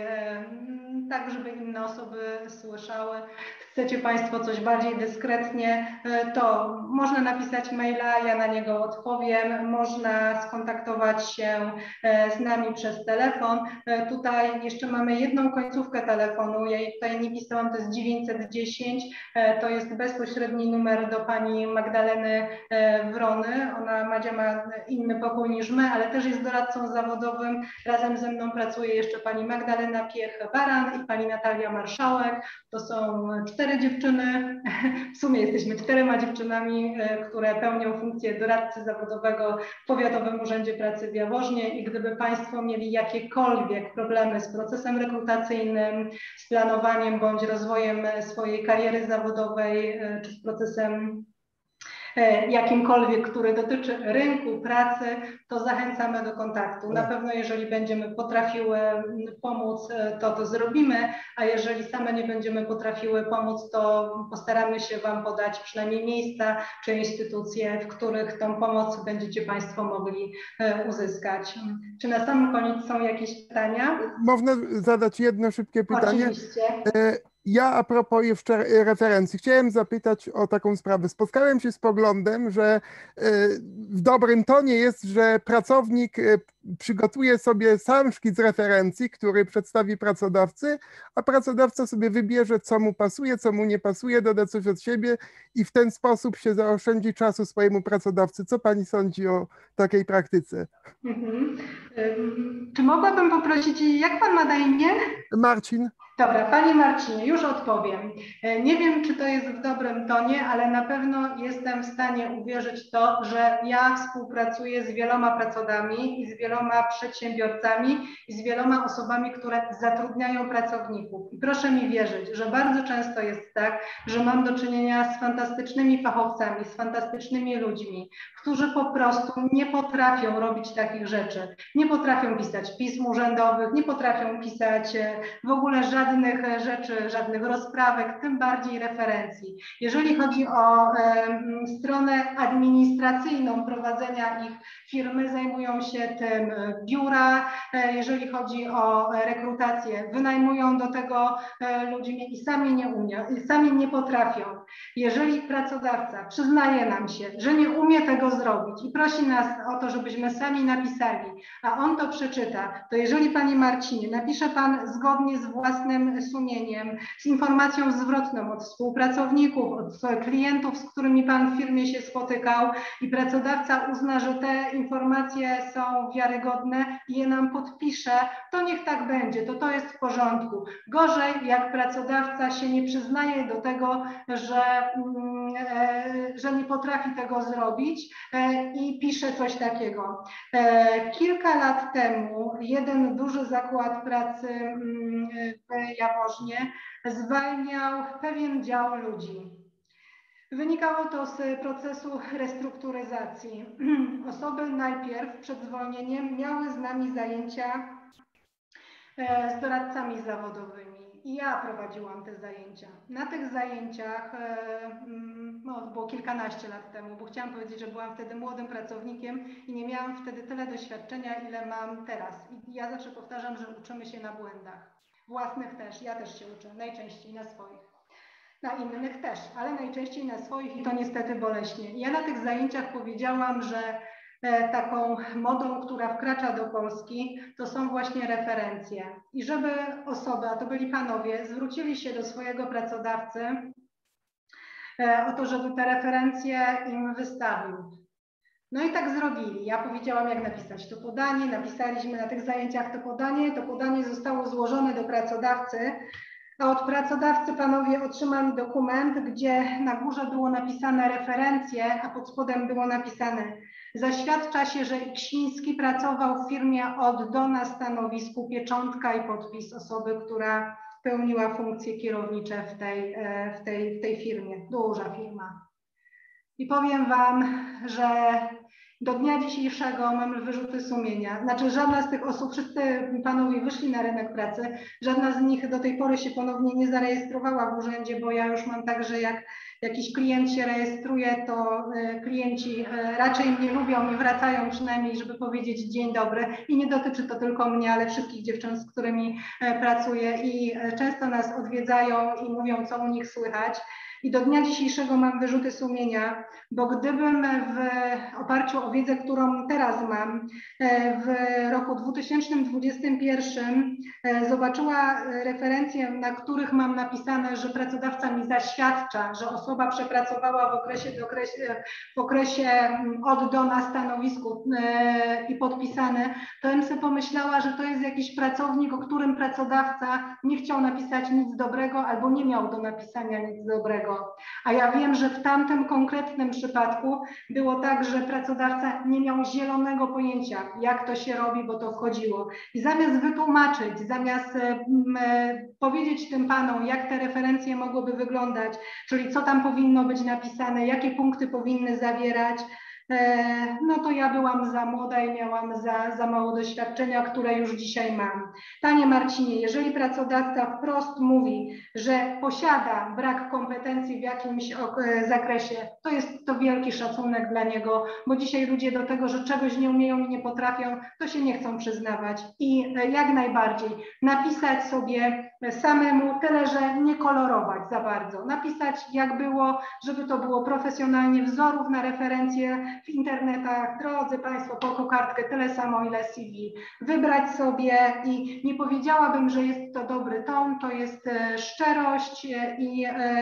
tak żeby inne osoby słyszały, chcecie Państwo coś bardziej dyskretnie, to można napisać maila, ja na niego odpowiem, można skontaktować się z nami przez telefon. Tutaj jeszcze mamy jedną końcówkę telefonu, ja jej tutaj nie pisałam, to jest dziewięćset dziesięć, to jest bezpośredni numer do pani Magdaleny Wrony. Ona, Madzia, ma inny pokój niż my, ale też jest doradcą zawodowym. Razem ze mną pracuje jeszcze pani Magdalena Piech-Baran i pani Natalia Marszałek. To są cztery dziewczyny, w sumie jesteśmy czterema dziewczynami, które pełnią funkcję doradcy zawodowego w Powiatowym Urzędzie Pracy w Jaworznie i gdyby Państwo mieli jakiekolwiek problemy z procesem rekrutacyjnym, z planowaniem bądź rozwojem swojej kariery zawodowej, czy z procesem jakimkolwiek, który dotyczy rynku pracy, to zachęcamy do kontaktu. Na pewno jeżeli będziemy potrafiły pomóc, to to zrobimy, a jeżeli same nie będziemy potrafiły pomóc, to postaramy się Wam podać przynajmniej miejsca czy instytucje, w których tą pomoc będziecie Państwo mogli uzyskać. Czy na sam koniec są jakieś pytania? Można zadać jedno szybkie pytanie? Oczywiście. Ja a propos jeszcze referencji, chciałem zapytać o taką sprawę. Spotkałem się z poglądem, że w dobrym tonie jest, że pracownik przygotuje sobie sam szkic referencji, który przedstawi pracodawcy, a pracodawca sobie wybierze, co mu pasuje, co mu nie pasuje, doda coś od siebie i w ten sposób się zaoszczędzi czasu swojemu pracodawcy. Co pani sądzi o takiej praktyce? Mhm. Czy mogłabym poprosić, jak pan ma na imię? Marcin. Dobra, Panie Marcinie, już odpowiem. Nie wiem, czy to jest w dobrym tonie, ale na pewno jestem w stanie uwierzyć w to, że ja współpracuję z wieloma pracodawcami i z wieloma przedsiębiorcami i z wieloma osobami, które zatrudniają pracowników. I proszę mi wierzyć, że bardzo często jest tak, że mam do czynienia z fantastycznymi fachowcami, z fantastycznymi ludźmi, którzy po prostu nie potrafią robić takich rzeczy. Nie potrafią pisać pism urzędowych, nie potrafią pisać w ogóle żadnych żadnych rzeczy, żadnych rozprawek, tym bardziej referencji. Jeżeli chodzi o stronę administracyjną prowadzenia ich firmy, zajmują się tym biura. Jeżeli chodzi o rekrutację, wynajmują do tego ludzi i sami nie umieją, i sami nie potrafią. Jeżeli pracodawca przyznaje nam się, że nie umie tego zrobić i prosi nas o to, żebyśmy sami napisali, a on to przeczyta, to jeżeli Panie Marcinie, napisze Pan zgodnie z własnym sumieniem, z informacją zwrotną od współpracowników, od klientów, z którymi Pan w firmie się spotykał i pracodawca uzna, że te informacje są wiarygodne i je nam podpisze, to niech tak będzie, to to jest w porządku. Gorzej, jak pracodawca się nie przyznaje do tego, że, że nie potrafi tego zrobić i pisze coś takiego. Kilka lat temu jeden duży zakład pracy w Jaworznie zwalniał pewien dział ludzi. Wynikało to z procesu restrukturyzacji. Osoby najpierw przed zwolnieniem miały z nami zajęcia z doradcami zawodowymi i ja prowadziłam te zajęcia. Na tych zajęciach, no to było kilkanaście lat temu, bo chciałam powiedzieć, że byłam wtedy młodym pracownikiem i nie miałam wtedy tyle doświadczenia, ile mam teraz. I ja zawsze powtarzam, że uczymy się na błędach. Własnych też, ja też się uczę, najczęściej na swoich. Na innych też, ale najczęściej na swoich i to niestety boleśnie. Ja na tych zajęciach powiedziałam, że taką modą, która wkracza do Polski, to są właśnie referencje. I żeby osoby, a to byli panowie, zwrócili się do swojego pracodawcy o to, żeby te referencje im wystawił. No i tak zrobili. Ja powiedziałam, jak napisać to podanie, napisaliśmy na tych zajęciach to podanie, to podanie zostało złożone do pracodawcy, a od pracodawcy panowie otrzymali dokument, gdzie na górze było napisane referencje, a pod spodem było napisane: zaświadcza się, że Iksiński pracował w firmie od do na stanowisku, pieczątka i podpis osoby, która pełniła funkcje kierownicze w tej, w tej, w tej firmie. Duża firma. I powiem Wam, że do dnia dzisiejszego mamy wyrzuty sumienia. Znaczy żadna z tych osób, wszyscy panowie wyszli na rynek pracy, żadna z nich do tej pory się ponownie nie zarejestrowała w urzędzie, bo ja już mam tak, że jak jakiś klient się rejestruje, to klienci raczej mnie lubią i wracają przynajmniej, żeby powiedzieć dzień dobry. I nie dotyczy to tylko mnie, ale wszystkich dziewczyn, z którymi pracuję i często nas odwiedzają i mówią, co u nich słychać. I do dnia dzisiejszego mam wyrzuty sumienia, bo gdybym w oparciu o wiedzę, którą teraz mam, w roku dwa tysiące dwudziestym pierwszym zobaczyła referencje, na których mam napisane, że pracodawca mi zaświadcza, że osoba przepracowała w okresie, do okresie, w okresie od do na stanowisku i podpisane, to bym sobie pomyślała, że to jest jakiś pracownik, o którym pracodawca nie chciał napisać nic dobrego albo nie miał do napisania nic dobrego. A ja wiem, że w tamtym konkretnym przypadku było tak, że pracodawca nie miał zielonego pojęcia, jak to się robi, bo to wchodziło. I zamiast wytłumaczyć, zamiast e, powiedzieć tym panom, jak te referencje mogłyby wyglądać, czyli co tam powinno być napisane, jakie punkty powinny zawierać, no to ja byłam za młoda i miałam za, za mało doświadczenia, które już dzisiaj mam. Panie Marcinie, jeżeli pracodawca wprost mówi, że posiada brak kompetencji w jakimś zakresie, to jest to wielki szacunek dla niego, bo dzisiaj ludzie do tego, że czegoś nie umieją i nie potrafią, to się nie chcą przyznawać. I jak najbardziej napisać sobie samemu, tyle że nie kolorować za bardzo. Napisać jak było, żeby to było profesjonalnie, wzorów na referencje w internetach. Drodzy Państwo, po kokardkę tyle samo, ile C V. Wybrać sobie i nie powiedziałabym, że jest to dobry ton, to jest szczerość i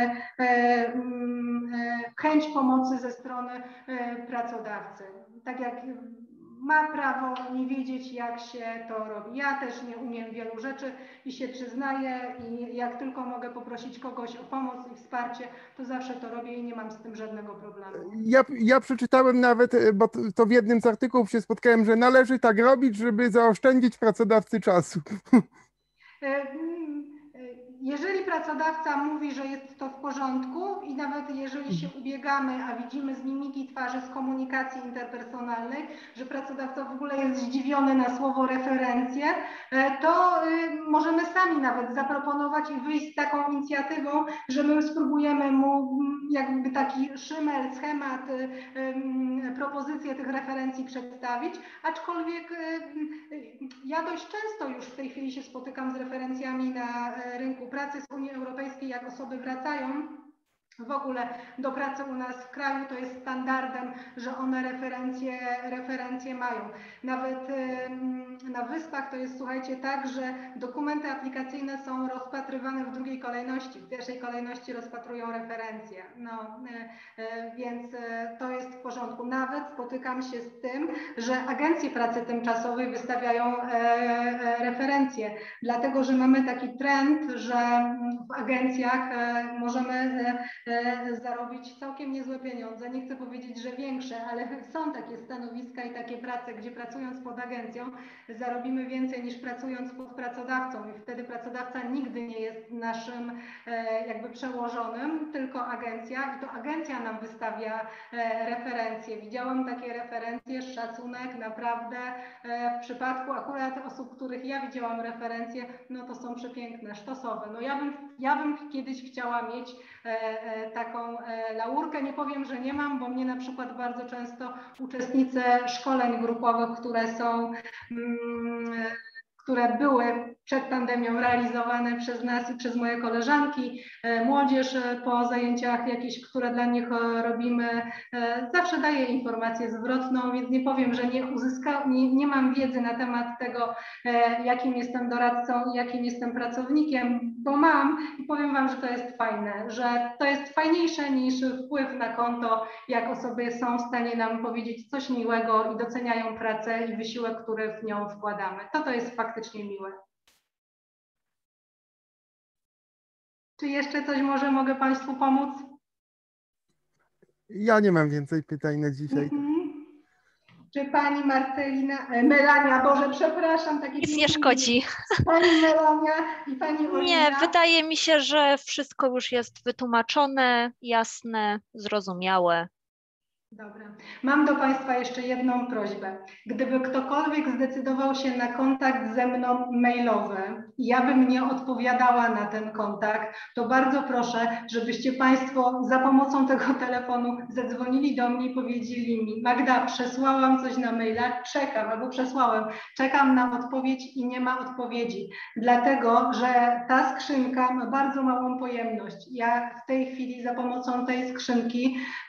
chęć pomocy ze strony pracodawcy. Tak jak ma prawo nie wiedzieć, jak się to robi. Ja też nie umiem wielu rzeczy i się przyznaję i jak tylko mogę poprosić kogoś o pomoc i wsparcie, to zawsze to robię i nie mam z tym żadnego problemu. Ja, ja przeczytałem nawet, bo to w jednym z artykułów się spotkałem, że należy tak robić, żeby zaoszczędzić pracodawcy czasu. jeżeli pracodawca mówi, że jest to w porządku i nawet jeżeli się ubiegamy, a widzimy z mimiki twarzy, z komunikacji interpersonalnej, że pracodawca w ogóle jest zdziwiony na słowo referencje, to możemy sami nawet zaproponować i wyjść z taką inicjatywą, że my spróbujemy mu jakby taki szymel, schemat, propozycję tych referencji przedstawić, aczkolwiek ja dość często już w tej chwili się spotykam z referencjami na rynku pracy z Unii Europejskiej, jak osoby wracają w ogóle do pracy u nas w kraju, to jest standardem, że one referencje, referencje mają. Nawet na Wyspach to jest, słuchajcie, tak, że dokumenty aplikacyjne są rozpatrywane w drugiej kolejności. W pierwszej kolejności rozpatrują referencje. No, więc to jest w porządku. Nawet spotykam się z tym, że agencje pracy tymczasowej wystawiają referencje, dlatego że mamy taki trend, że w agencjach możemy zarobić całkiem niezłe pieniądze. Nie chcę powiedzieć, że większe, ale są takie stanowiska i takie prace, gdzie pracując pod agencją zarobimy więcej niż pracując pod pracodawcą i wtedy pracodawca nigdy nie jest naszym jakby przełożonym, tylko agencja i to agencja nam wystawia referencje. Widziałam takie referencje, szacunek naprawdę w przypadku akurat osób, których ja widziałam referencje, no to są przepiękne, sztosowe. No ja bym, ja bym kiedyś chciała mieć taką laurkę. Nie powiem, że nie mam, bo mnie na przykład bardzo często uczestnicy szkoleń grupowych, które są, które były przed pandemią realizowane przez nas i przez moje koleżanki, młodzież po zajęciach jakieś, które dla nich robimy, zawsze daje informację zwrotną, więc nie powiem, że nie uzyskałam, nie, nie mam wiedzy na temat tego, jakim jestem doradcą i jakim jestem pracownikiem, bo mam i powiem Wam, że to jest fajne, że to jest fajniejsze niż wpływ na konto, jak osoby są w stanie nam powiedzieć coś miłego i doceniają pracę i wysiłek, który w nią wkładamy. To to jest faktycznie miłe. Czy jeszcze coś może mogę Państwu pomóc? Ja nie mam więcej pytań na dzisiaj. Mhm. Czy Pani Marcelina, e, Melania, Boże, przepraszam. Takie Nic nie szkodzi. Pani Melania i Pani Olina. Nie, wydaje mi się, że wszystko już jest wytłumaczone, jasne, zrozumiałe. Dobra. Mam do Państwa jeszcze jedną prośbę. Gdyby ktokolwiek zdecydował się na kontakt ze mną mailowy i ja bym nie odpowiadała na ten kontakt, to bardzo proszę, żebyście Państwo za pomocą tego telefonu zadzwonili do mnie i powiedzieli mi: Magda, przesłałam coś na maila, czekam, albo przesłałem, czekam na odpowiedź i nie ma odpowiedzi, dlatego że ta skrzynka ma bardzo małą pojemność. Ja w tej chwili za pomocą tej skrzynki e,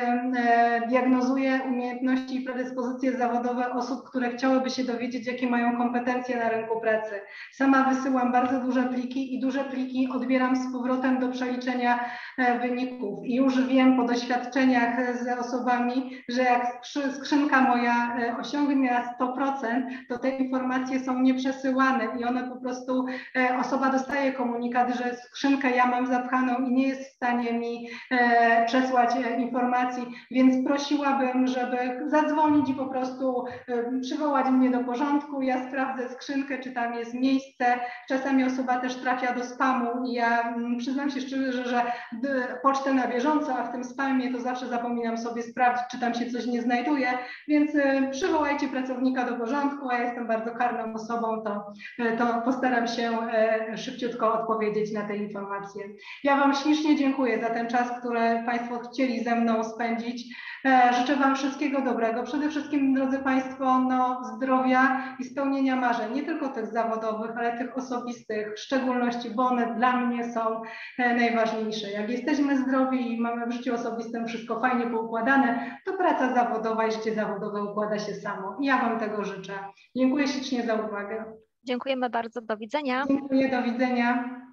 e, diagnozuje umiejętności i predyspozycje zawodowe osób, które chciałyby się dowiedzieć, jakie mają kompetencje na rynku pracy. Sama wysyłam bardzo duże pliki i duże pliki odbieram z powrotem do przeliczenia wyników. I już wiem po doświadczeniach z osobami, że jak skrzynka moja osiągnie sto procent, to te informacje są nieprzesyłane i one po prostu, osoba dostaje komunikat, że skrzynkę ja mam zapchaną i nie jest w stanie mi przesłać informacji, więc prosiłabym, żeby zadzwonić i po prostu przywołać mnie do porządku. Ja sprawdzę skrzynkę, czy tam jest miejsce. Czasami osoba też trafia do spamu i ja przyznam się szczerze, że pocztę na bieżąco, a w tym spamie to zawsze zapominam sobie sprawdzić, czy tam się coś nie znajduje, więc przywołajcie pracownika do porządku, a ja jestem bardzo karną osobą, to, to postaram się szybciutko odpowiedzieć na te informacje. Ja Wam ślicznie dziękuję za ten czas, który Państwo chcieli ze mną spędzić. Życzę Wam wszystkiego dobrego. Przede wszystkim, drodzy Państwo, no, zdrowia i spełnienia marzeń, nie tylko tych zawodowych, ale tych osobistych, w szczególności, bo one dla mnie są najważniejsze. Jak jesteśmy zdrowi i mamy w życiu osobistym wszystko fajnie poukładane, to praca zawodowa i życie zawodowe układa się samo. I ja Wam tego życzę. Dziękuję ślicznie za uwagę. Dziękujemy bardzo. Do widzenia. Dziękuję, do widzenia.